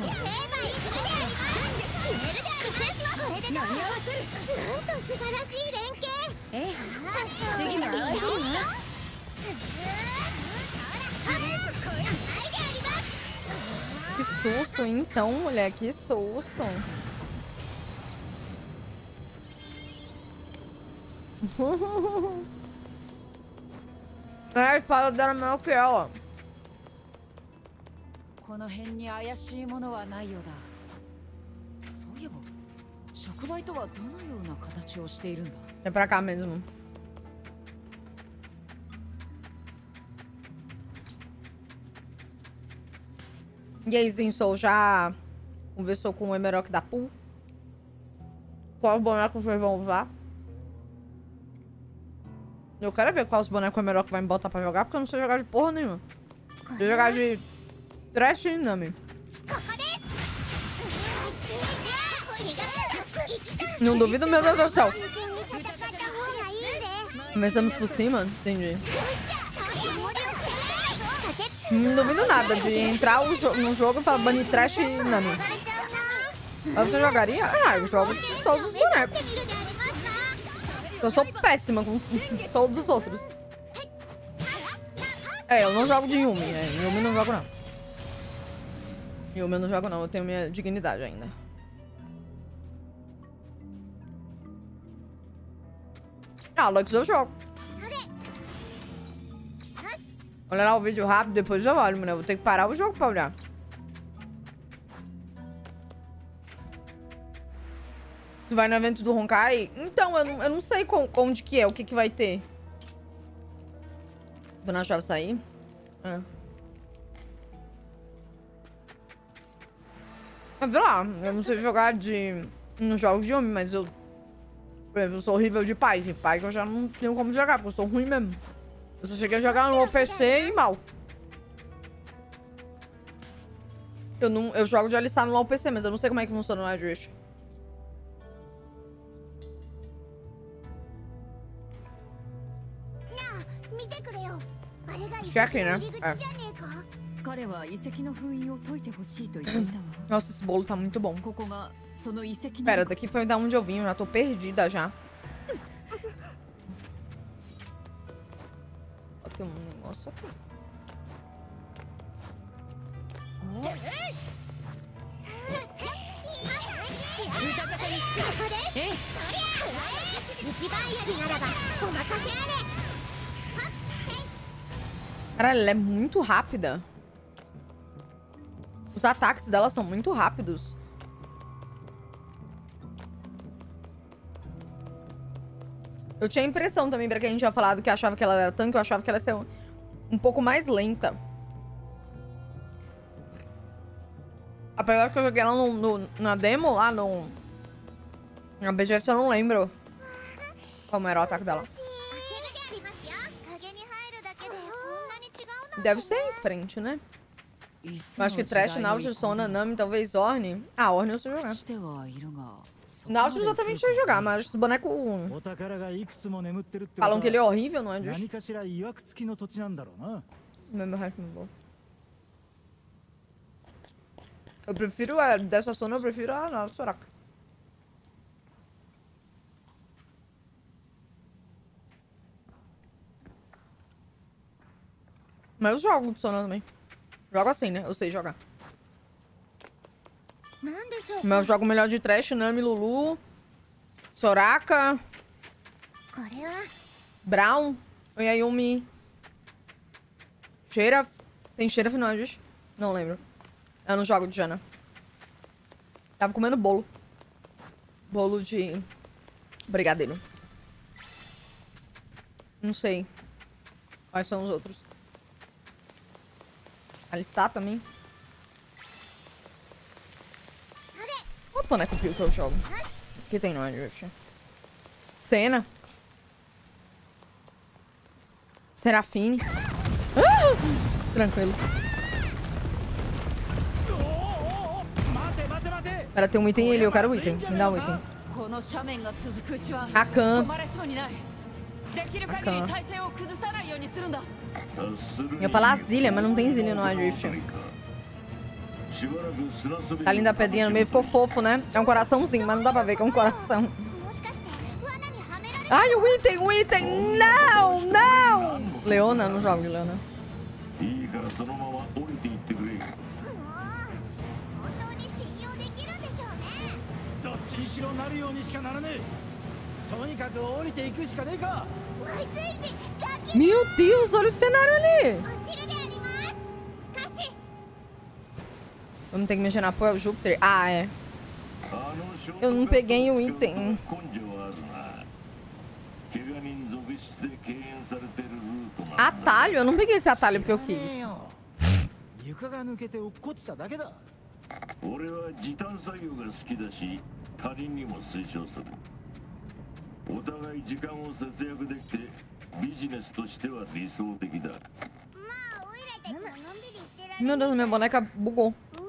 Que susto, então, mulher. Que susto. A espada dela é maior que ela. この辺に怪しいものはないようだ。そういえば触媒とはどのような形をしているんだ。 É pra cá mesmo. E aí, Zinsou, já conversou com o Emerok da Pool? Qual boneco vocês vão usar? Eu quero ver quais bonecos o Emerok vai me botar pra jogar, porque eu não sei jogar de porra nenhuma. Sei jogar de Trash e Nami. Não duvido, meu Deus do céu. Começamos por cima? Entendi. Não duvido nada de entrar no jogo e falar banir Trash e Nami. Mas você jogaria? Ah, eu jogo com todos os bonecos. Eu sou péssima com todos os outros. É, eu não jogo de Yumi. Yumi não jogo não. Yumi eu não jogo não, eu tenho minha dignidade ainda. Ah, Lux eu jogo. Olha lá o vídeo rápido, depois eu olho, mulher. Vou ter que parar o jogo pra olhar. Tu vai no evento do Honkai? Então, eu não sei onde que é, o que vai ter. Vou na chave sair. É. Mas vê lá, eu não sei jogar nos jogos de homem, mas eu... Por exemplo, eu sou horrível de Pyke. Pyke eu já não tenho como jogar, porque eu sou ruim mesmo. Eu só cheguei a jogar no PC e mal. Eu jogo de alistar no LoL PC, mas eu não sei como é que funciona no Adrift. Acho que é aqui, né? É. Nossa, esse bolo tá muito bom. Pera, daqui foi da onde eu vim, eu já tô perdida já. Ó, tem um negócio aqui. Cara, ela é muito rápida. Os ataques dela são muito rápidos. Eu tinha a impressão também, pra quem a gente tinha falado que achava que ela era tanque, eu achava que ela ia ser um pouco mais lenta. Apesar que eu joguei ela na demo, lá na BGS, eu não lembro como era o ataque dela. Deve ser em frente, né? Eu acho que Trash, Nautilus, Sona, Nami, talvez Ornn. Ah, Ornn eu sei jogar. Nautilus eu também sei jogar, mas os bonecos... Falam que ele é horrível, não é justo? Meu resto não bom. Eu prefiro, dessa Sona eu prefiro a Soraka. Mas eu jogo de Sona também. Jogo assim, né? Eu sei jogar. Mas eu jogo melhor de Trash, Nami, Lulu, Soraka, Brown, Oyayumi, Sheriff. Tem Sheriff não, gente? Não lembro. Eu não jogo de Jana. Tava comendo bolo. Bolo de brigadeiro. Não sei. Quais são os outros? Alistar também. Quanto boneco que eu jogo? O que tem no Adrift? Senna. Serafine. Tranquilo. Pera, tem um item ali, eu quero o item. Me dá o item. Rakan. Eu ia falar Zilia, mas não tem Zilia no Adrift. Tá linda a pedrinha no meio, ficou fofo, né? É um coraçãozinho, mas não dá pra ver que é um coração. Ai, o item, o item! Não, não! Leona, não jogo de Leona. Meu Deus, olha o cenário ali! Vamos ter que mexer na apoio Júpiter. Ah, é. Eu não peguei o item. Atalho? Eu não peguei esse atalho porque eu quis. 床が抜けて落っこちただけだ。 俺は時短作業が好きだし、他人にも推奨する。お互い時間を節約できて、ビジネスとしては理想的だ。 Meu Deus, minha boneca bugou.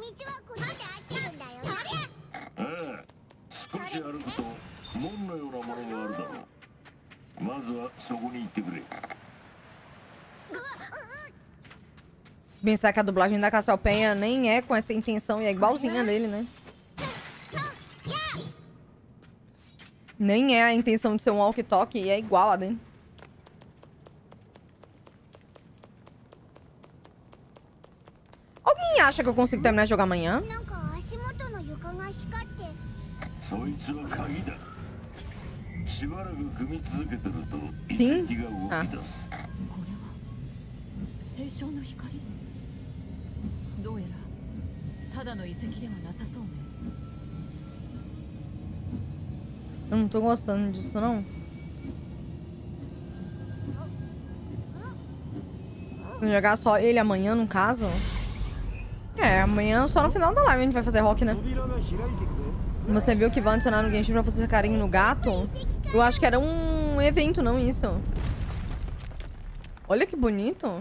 少し歩くと門のようなものがあるだろう。まずはそこに行ってくれ。 Pensar que a dublagem da Cassiopeia nem é com essa intenção e é igualzinha dele, né? Nem é a intenção de ser um walkie-talkie e é igual a dele. Alguém acha que eu consigo terminar de jogar amanhã? Sim? Ah. Eu não tô gostando disso, não. Se jogar só ele amanhã, no caso. É, amanhã só no final da live a gente vai fazer rock, né? Você viu que vai adicionar no Genshin pra fazer carinho no gato? Eu acho que era um evento, não isso. Olha que bonito.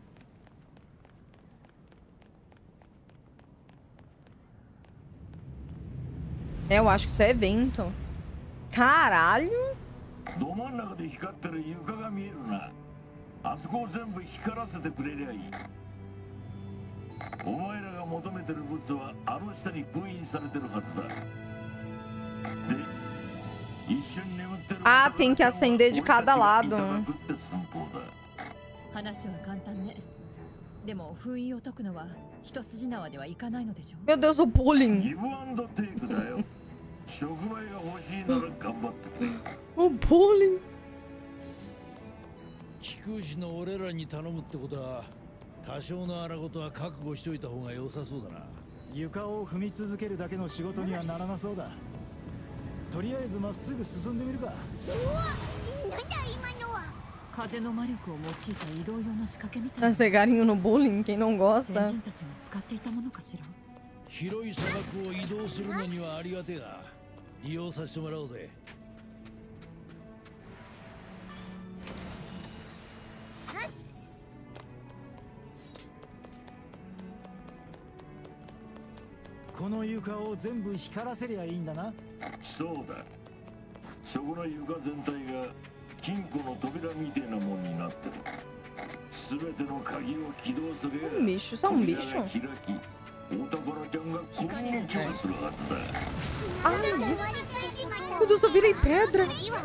É, eu acho que isso é evento. Caralho. Ah, tem que acender de cada lado. Meu Deus, o bullying. O bullying. 貴空士の俺らに頼むってことは多少の荒事は覚悟しといた方が良さそうだな。 床を踏み続けるだけの仕事にはならなそうだ。とりあえずまっすぐ進んでみるか。 なんだ今のは。 風の魔力を用いた移動用の仕掛けみたいな。 Fazer carinho no bullying, quem não gosta. 先人たちが使っていたものかしら。 広い砂漠を移動するのにはありがてえな。利用させてもらおうぜ。 この床を全部光らせりゃいいんだな。 そうだ。そこの床全体が金庫の扉みたいなもんになってる。すべての鍵を起動すれば bicho, só um bicho. 開き、お宝ちゃんがこの道をするはずだ。 Ai, meu Deus, eu virei pedra. あ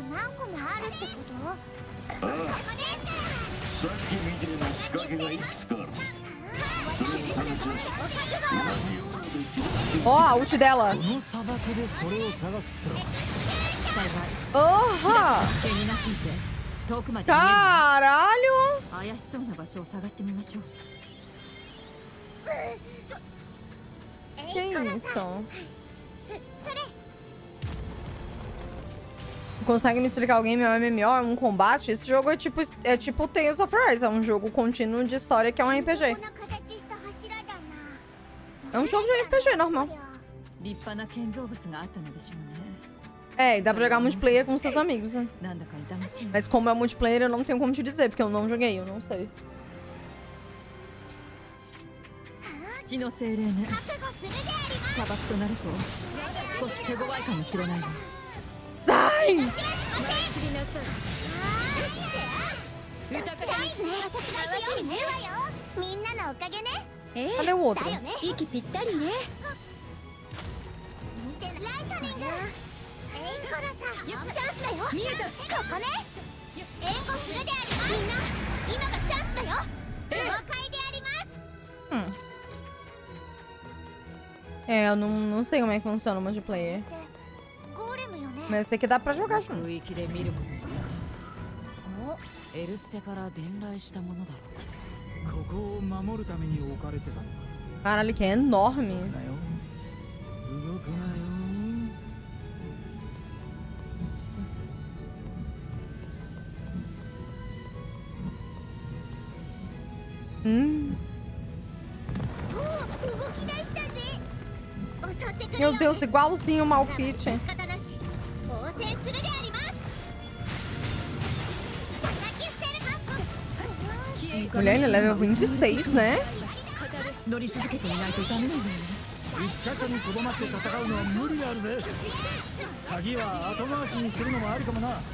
あ、さっきみたいな仕掛けがいくつかある。 Ó, a ult dela. Porra! Caralho! Que isso? Consegue me explicar o game? É um MMO? É um combate? Esse jogo é tipo Tales of Rise. É um jogo contínuo de história que é um RPG. É um jogo de RPG normal. É, e dá pra jogar multiplayer com seus amigos, né? Mas como é multiplayer, eu não tenho como te dizer, porque eu não joguei, eu não sei. Sai! Cadê o outro? É, eu não sei como é que funciona o multiplayer. Mas eu sei que dá pra jogar junto. Caralho, que é enorme. Meu Deus, igualzinho o Malfit. Mulher, ele é level 26, né? 一箇所にとどまって戦うのは無理があるぜ。鍵は後回しにするのもありかもな。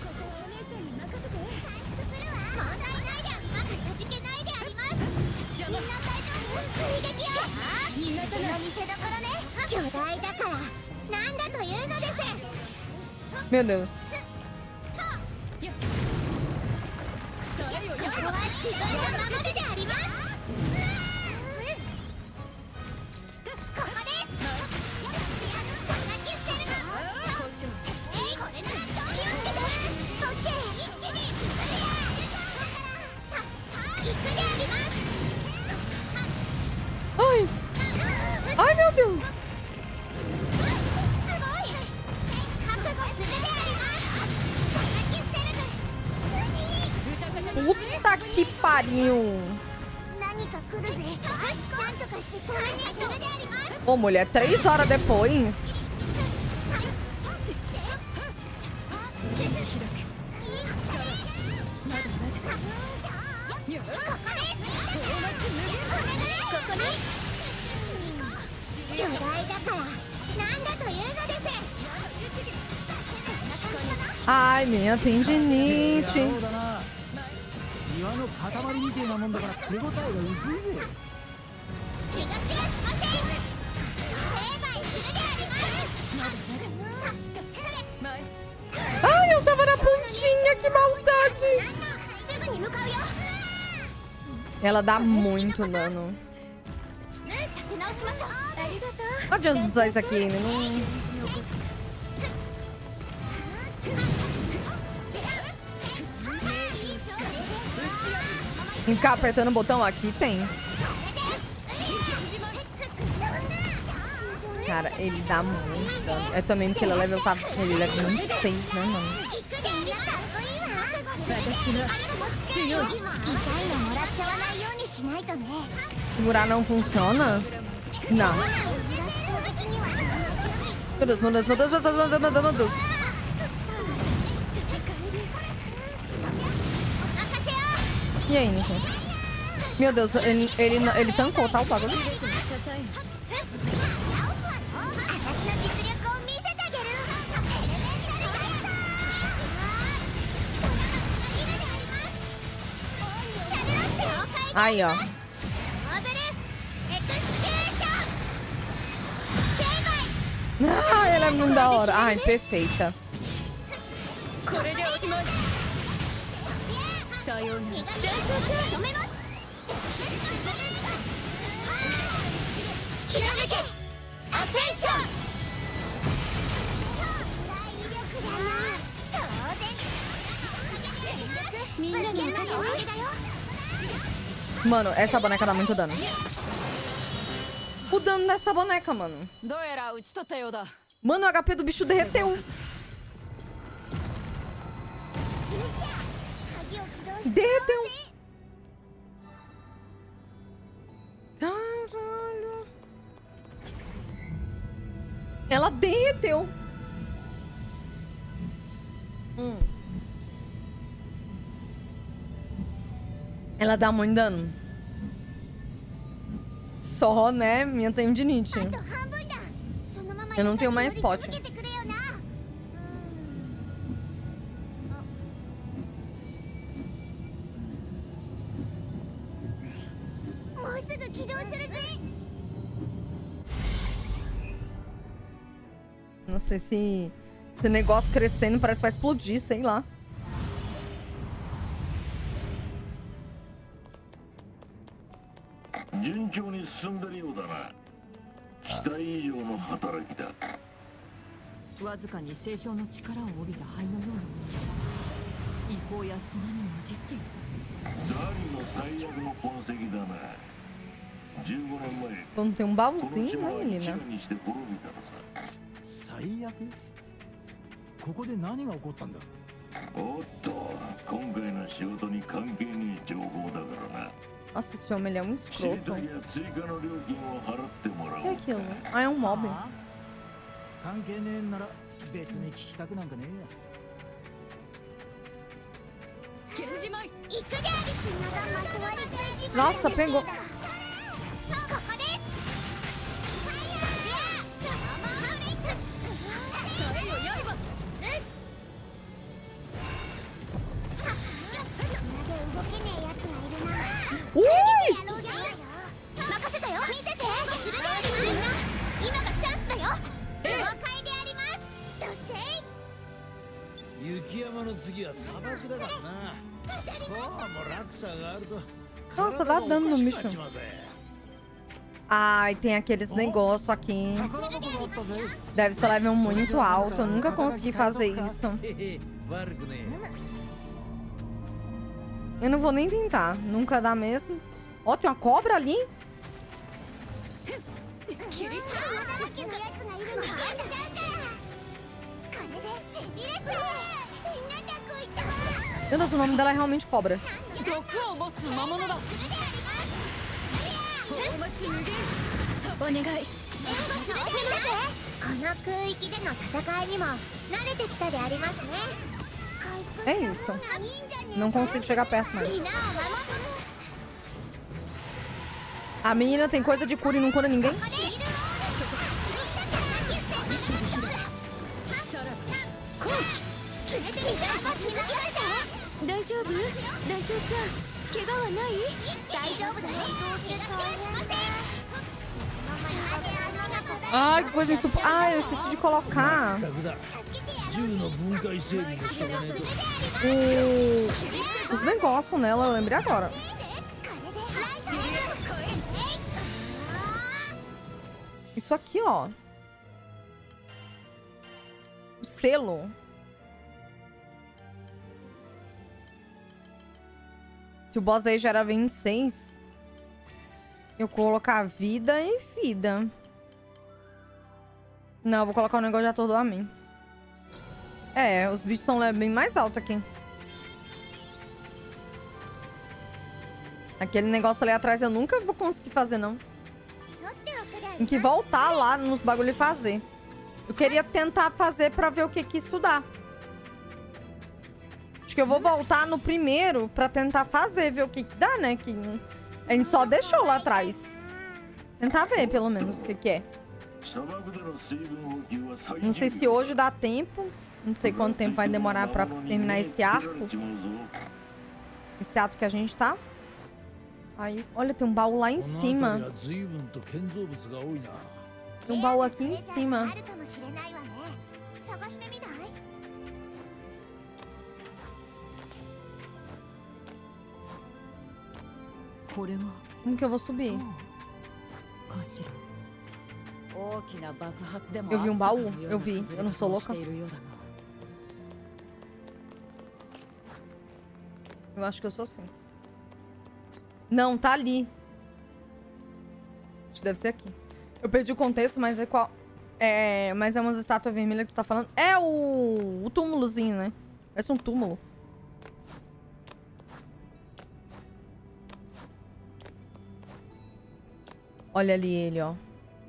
Meu Deus. Ai! Ai, meu Deus! Puta que pariu! Ô, mulher, 3 horas depois? Ai, minha tendinite. 岩の塊みてえなもんだから手応えが薄いぜ。 Ai, eu tava na pontinha, que maldade! Ela dá muito dano. Não adianta usar isso aqui, ele não... Ficar apertando o botão aqui tem. Cara, ele dá muito dano. É também porque ele é level, tá, ele é level 26, né, mano? Segurar não funciona? Não. Meu Deus, meu Deus, meu Deus, meu Deus, meu Deus, meu Deus, meu Deus. E aí, Nico? Meu Deus, ele tancou, tá, o bagulho? Aí, ó. Ah, ela é muito da hora. Ai, perfeita. Mano, essa boneca dá muito dano. O dano dessa boneca, mano. Mano, o HP do bicho derreteu. Derreteu. Caralho. Ela derreteu. Ela dá muito dano. Só, né? Minha tendinite. Eu não tenho mais pote. Não sei se esse negócio crescendo parece que vai explodir, sei lá. Quando tem um baúzinho, né, menina? 最悪？ここで何が起こったんだ？ おっと、今回の仕事に関係ねえ情報だからな。 Nossa, esse homem ele é um escroto. O que é aquilo? Ah, é um mob. Nossa, pegou. Nossa, dá dano no bicho. Ai, tem aqueles negócios aqui. Deve ser level muito alto. Eu nunca consegui fazer isso. Eu não vou nem tentar. Nunca dá mesmo. Ó, tem uma cobra ali. Meu Deus, o nome dela é realmente cobra. É isso. Não consigo chegar perto mais. A menina tem coisa de cura e não cura ninguém? Ai, que coisa insuportável. Ai, eu esqueci de colocar os negócios nela, eu lembrei agora. Isso aqui, ó. O selo. Se o boss daí já era 26, eu vou colocar vida e vida. Não, eu vou colocar um negócio de atordoamento. É, os bichos são bem mais altos aqui. Aquele negócio ali atrás eu nunca vou conseguir fazer, não. Tem que voltar lá nos bagulho e fazer. Eu queria tentar fazer pra ver o que isso dá. Acho que eu vou voltar no primeiro pra tentar fazer, ver o que dá, né? Que a gente só deixou lá atrás. Tentar ver, pelo menos, o que é. Não sei se hoje dá tempo. Não sei quanto tempo vai demorar pra terminar esse arco. Esse ato que a gente tá. Aí, olha, tem um baú lá em cima. Tem um baú aqui em cima. Como que eu vou subir? Eu vi um baú? Eu vi. Eu não sou louca. Eu acho que eu sou sim. Não, tá ali. Acho que deve ser aqui. Eu perdi o contexto, mas é qual... mas é umas estátuas vermelhas que tu tá falando. É o túmulozinho, né? Parece um túmulo. Olha ali ele, ó.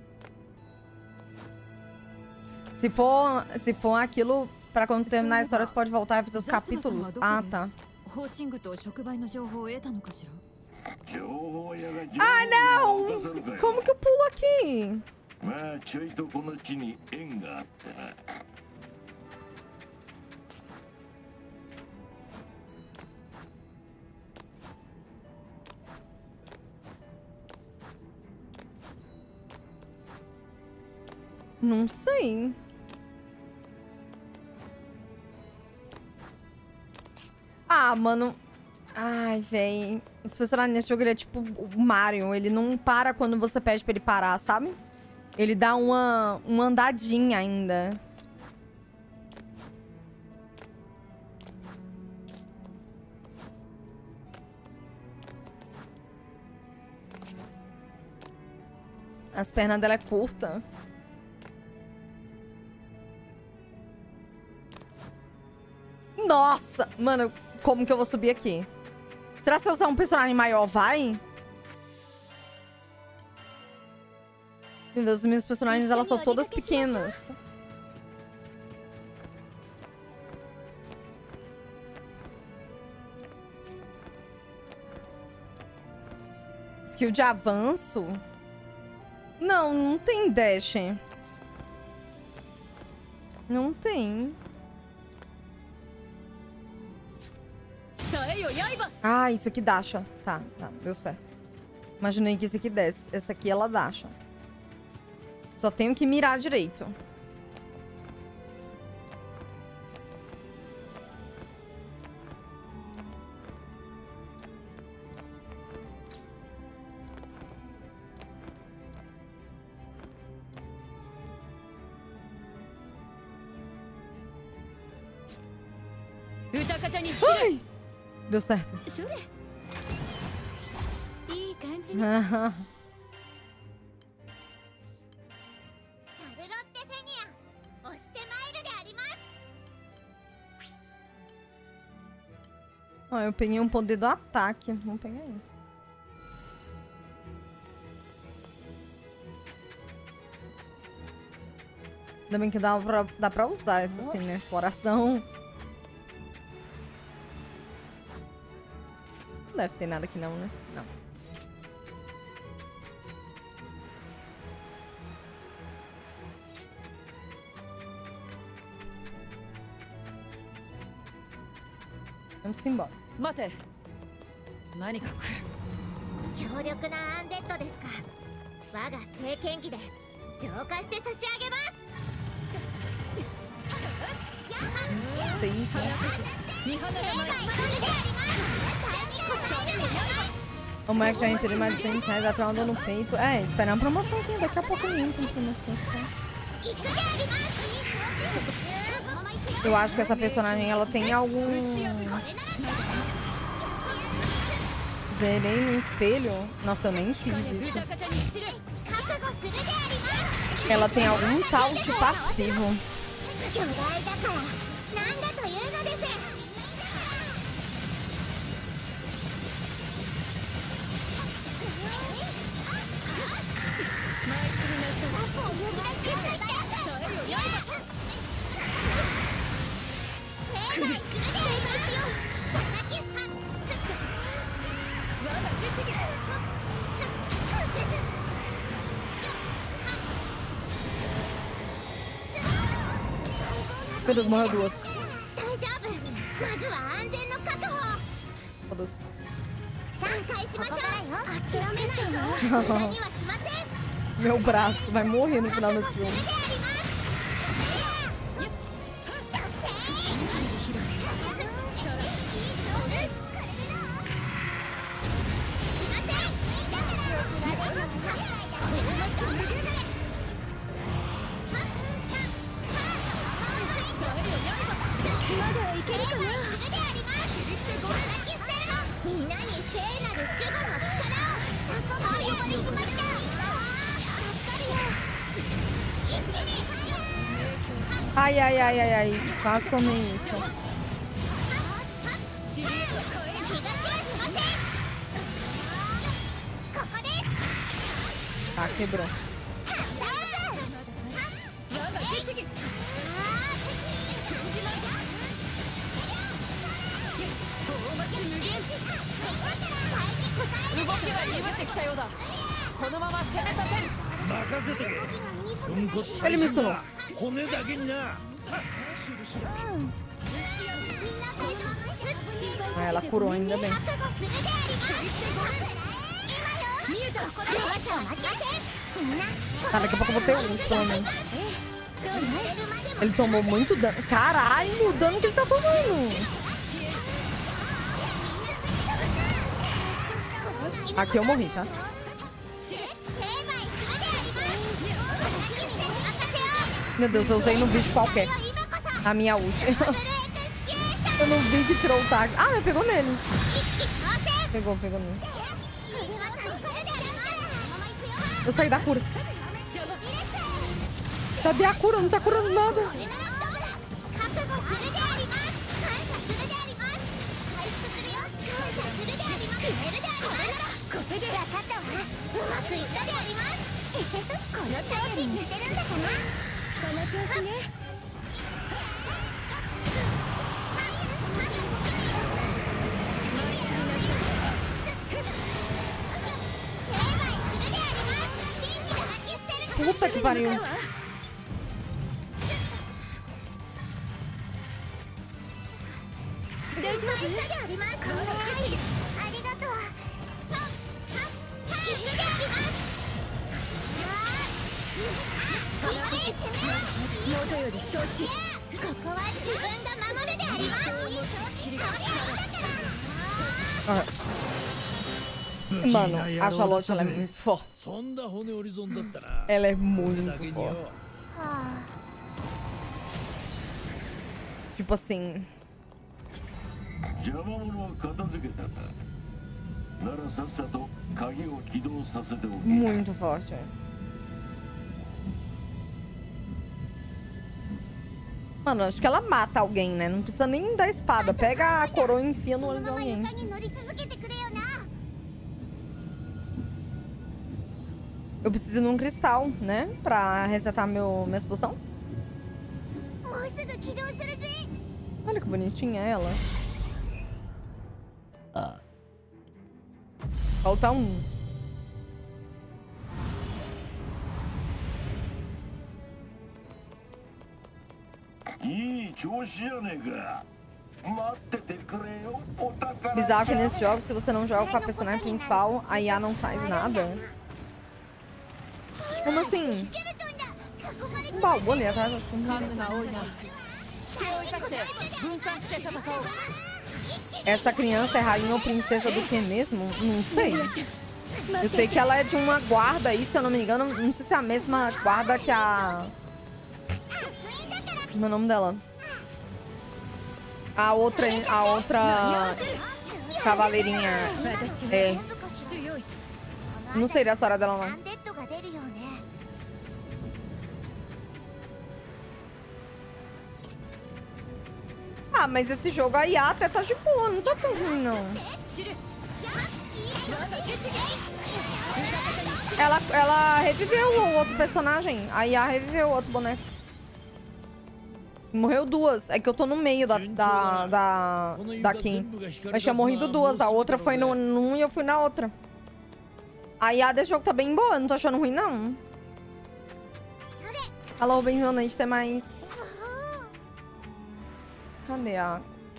Se for aquilo, pra quando terminar a história, tu pode voltar e fazer os capítulos. Ah, tá. Ah, não! Como que eu pulo aqui? Não sei. Ah, mano. Ai, véi. Os personagens nesse jogo, ele é tipo o Mario. Ele não para quando você pede pra ele parar, sabe? Ele dá uma andadinha ainda. As pernas dela é curta. Nossa! Mano, como que eu vou subir aqui? Será que se eu usar um personagem maior, vai? Meu Deus, as minhas personagens, elas são todas pequenas. Skill de avanço? Não, não tem dash. Não tem. Ah, isso aqui dasha. Tá, deu certo. Imaginei que esse aqui desce. Essa aqui ela dasha. Só tenho que mirar direito. Ai! Deu certo. Ó, eu peguei um poder do ataque. Vamos pegar isso. Ainda bem que dá pra usar essa assim, né? Exploração. Não deve ter nada aqui não, né? Não. Vamos embora. Mate. Nani ka kuru? 強力なアンデッドですか。我が聖剣技で浄化して差し上げます。 O Mike já entrou mais de 100 reais, dá uma dor no peito. É, esperar uma promoçãozinha, daqui a pouco ele entra em promoção. Eu acho que essa personagem, ela tem algum... Zerei no espelho. Nossa, eu nem fiz isso. Ela tem algum tal de passivo. Meu Deus, morreu duas. Foda-se. Meu braço vai morrer no final desse filme. Ai, ai, ai, ai, ai. Quase comi isso. Tá, quebrou. Ele me estunou. Ah, ela curou, ainda bem. Tá, daqui a pouco eu vou ter um também. Ele tomou muito dano. Caralho, o dano que ele tá tomando. Aqui eu morri, tá? Meu Deus, eu usei no bicho qualquer. A minha ult. Eu não vi que tirou o tag. Ah, mas pegou nele. Pegou nele. Eu saí da cura. Cadê a cura? Não tá curando nada. この調子してるんだかな。この調子ね。 Puta que pariu. 大丈夫？あります。ありがとう。 元より承知。 ここは自分が守るであります。 Mano, a Charlotte ela é muito forte. Ela é muito forte. Tipo assim. Muito forte. Mano, acho que ela mata alguém, né? Não precisa nem da espada. Pega a coroa e enfia no olho de alguém. Eu preciso de um cristal, né? Pra resetar minha expulsão. Olha que bonitinha ela. Falta um. Bizarro que nesse jogo, se você não joga com a personagem principal, a IA não faz nada. Como assim? Um baú ali atrás. Essa criança é rainha ou princesa do que mesmo? Não sei. Eu sei que ela é de uma guarda aí, se eu não me engano. Não sei se é a mesma guarda que a... Como é o nome dela? A outra cavaleirinha. É. Não sei da história dela, não. Ah, mas esse jogo a IA até tá de boa, não tá tão ruim, não. Ela reviveu o outro personagem. A IA reviveu o outro boneco. Morreu duas. É que eu tô no meio da Kim. Mas tinha morrido duas. A outra foi num e eu fui na outra. A IA desse jogo tá bem boa. Não tô achando ruim, não. Alô, bem-vindo. A gente tem mais... Cadê a...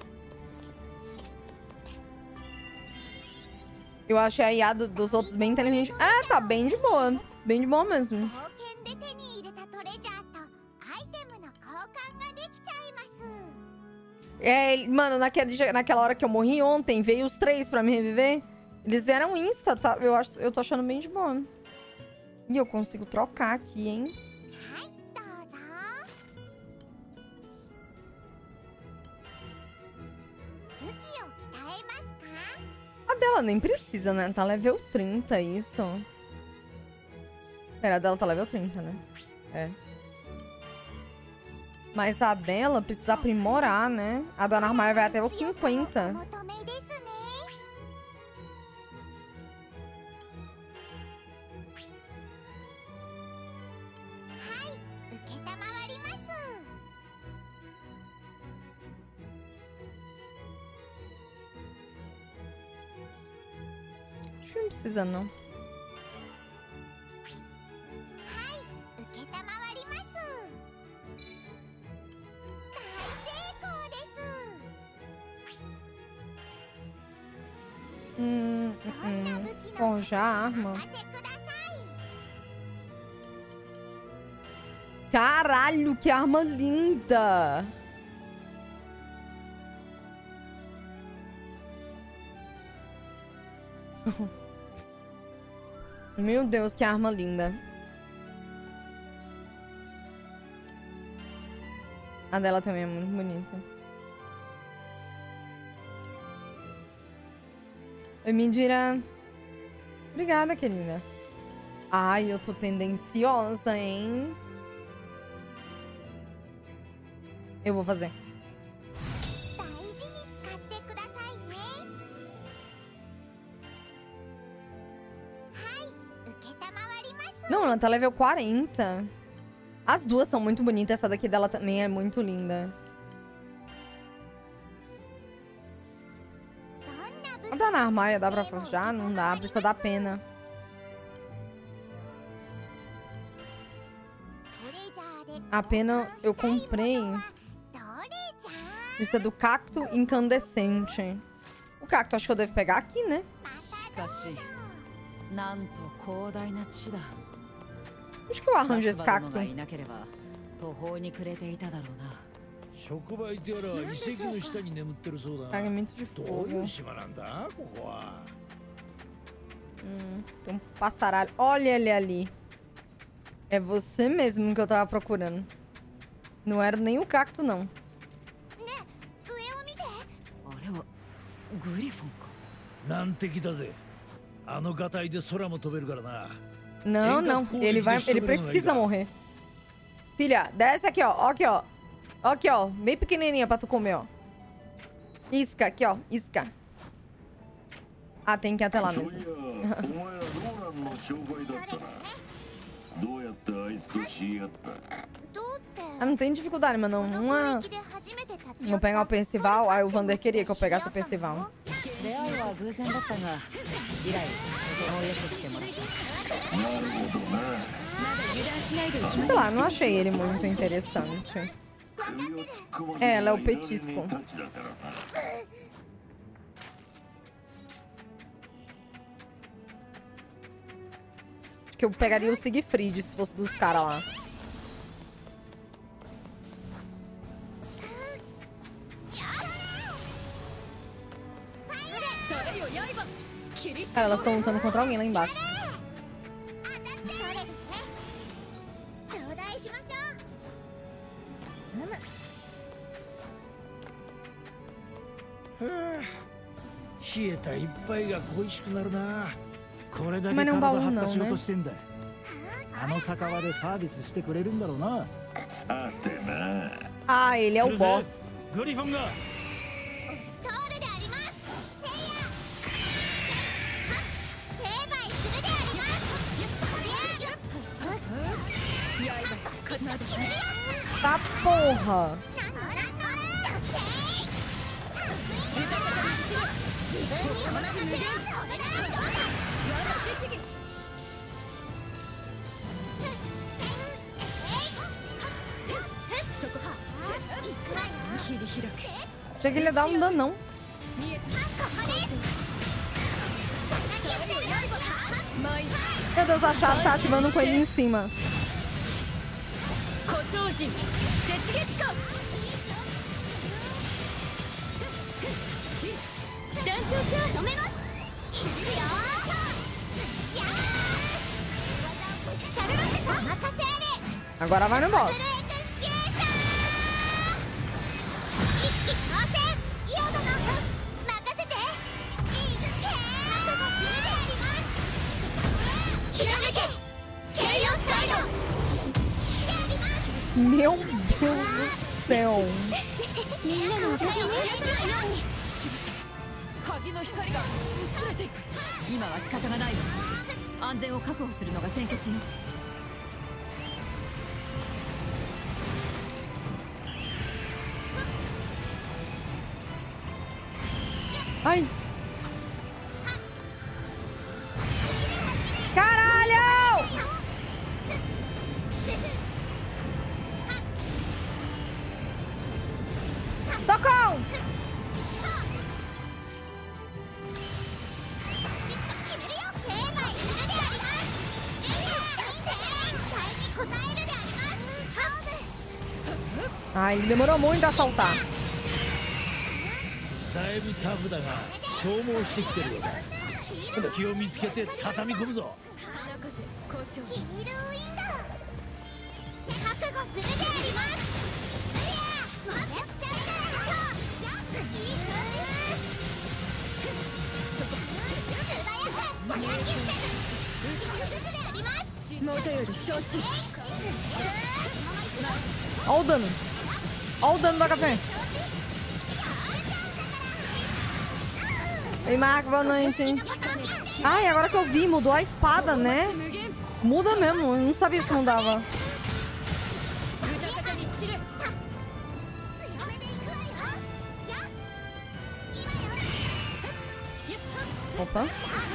Eu achei a IA dos outros bem inteligente. É, tá bem de boa. Bem de boa mesmo. É, mano, naquela hora que eu morri ontem, veio os 3 pra me reviver. Eles vieram insta, tá? Eu tô achando bem de boa. E eu consigo trocar aqui, hein? A dela nem precisa, né? Tá level 30, isso. Pera, a dela tá level 30, né? É. Mas a dela precisa aprimorar, né? A da Narmai vai até os 50. Acho que não precisa, não. Forjar a arma. Caralho, que arma linda! Meu Deus, que arma linda. A dela também é muito bonita. Oi, Mindira. Obrigada, querida. Ai, eu tô tendenciosa, hein? Eu vou fazer. Não, ela tá level 40. As duas são muito bonitas. Essa daqui dela também é muito linda. A da Narmaia dá pra forjar? Não dá, precisa dar pena. A pena eu comprei. Precisa do cacto incandescente. O cacto acho que eu devo pegar aqui, né? Acho que eu arranjo esse cacto. Carregamento de fogo. Tem um passaralho. Olha ele ali. É você mesmo que eu tava procurando. Não era nem o cacto, não. Não, não. Ele precisa morrer. Filha, desce aqui, ó. Aqui, ó. Aqui, ó. Bem pequenininha pra tu comer, ó. Isca, aqui, ó. Isca. Ah, tem que ir até lá mesmo. Ah, não tem dificuldade, mano. Vou pegar o Percival. Aí o Vander queria que eu pegasse o Percival. Sei lá, não achei ele muito interessante. É, ela é o petisco. Acho que eu pegaria o Siegfried se fosse dos caras lá. Cara, elas estão lutando contra alguém lá embaixo. Mas não é um baú não, né? Ah, ele é o boss. Tá porra. Achei que ele ia dar um danão. Meu Deus, a chave tá ativando com ele em cima. Agora vai no boss. Meu Deus do céu. Ai. Caralho! Tocou! Ai, ele demorou muito a soltar. Olha o dano. Olha o dano do HP. Ei, Marco, boa noite. Ai, agora que eu vi, mudou a espada, né? Muda mesmo, eu não sabia se mudava. Opa.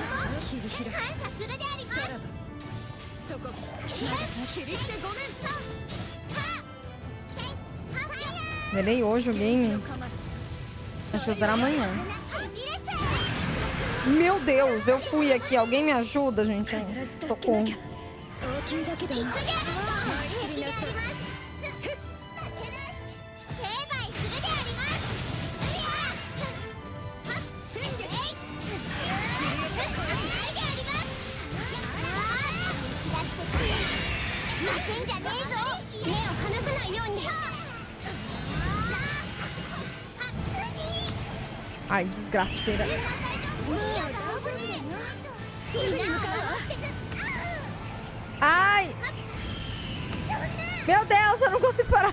Verei hoje o game. Acho que será amanhã. Meu Deus, eu fui aqui. Alguém me ajuda, gente? Socorro. Ai, desgraceira. Ai! Meu Deus, eu não consigo parar.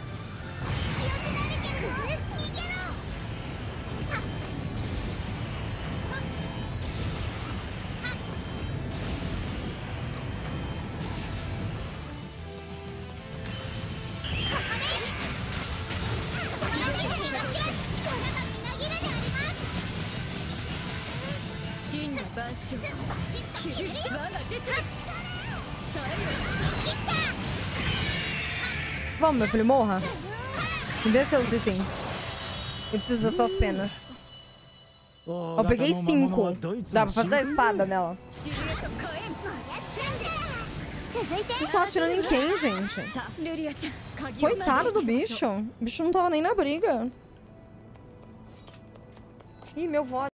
Vamos, meu filho, morra. Me dê seus itens. Eu preciso das suas penas. Eu peguei 5. Dá pra fazer a espada nela. Você tava atirando em quem, gente? Coitado do bicho. O bicho não tava nem na briga. Ih, meu vó.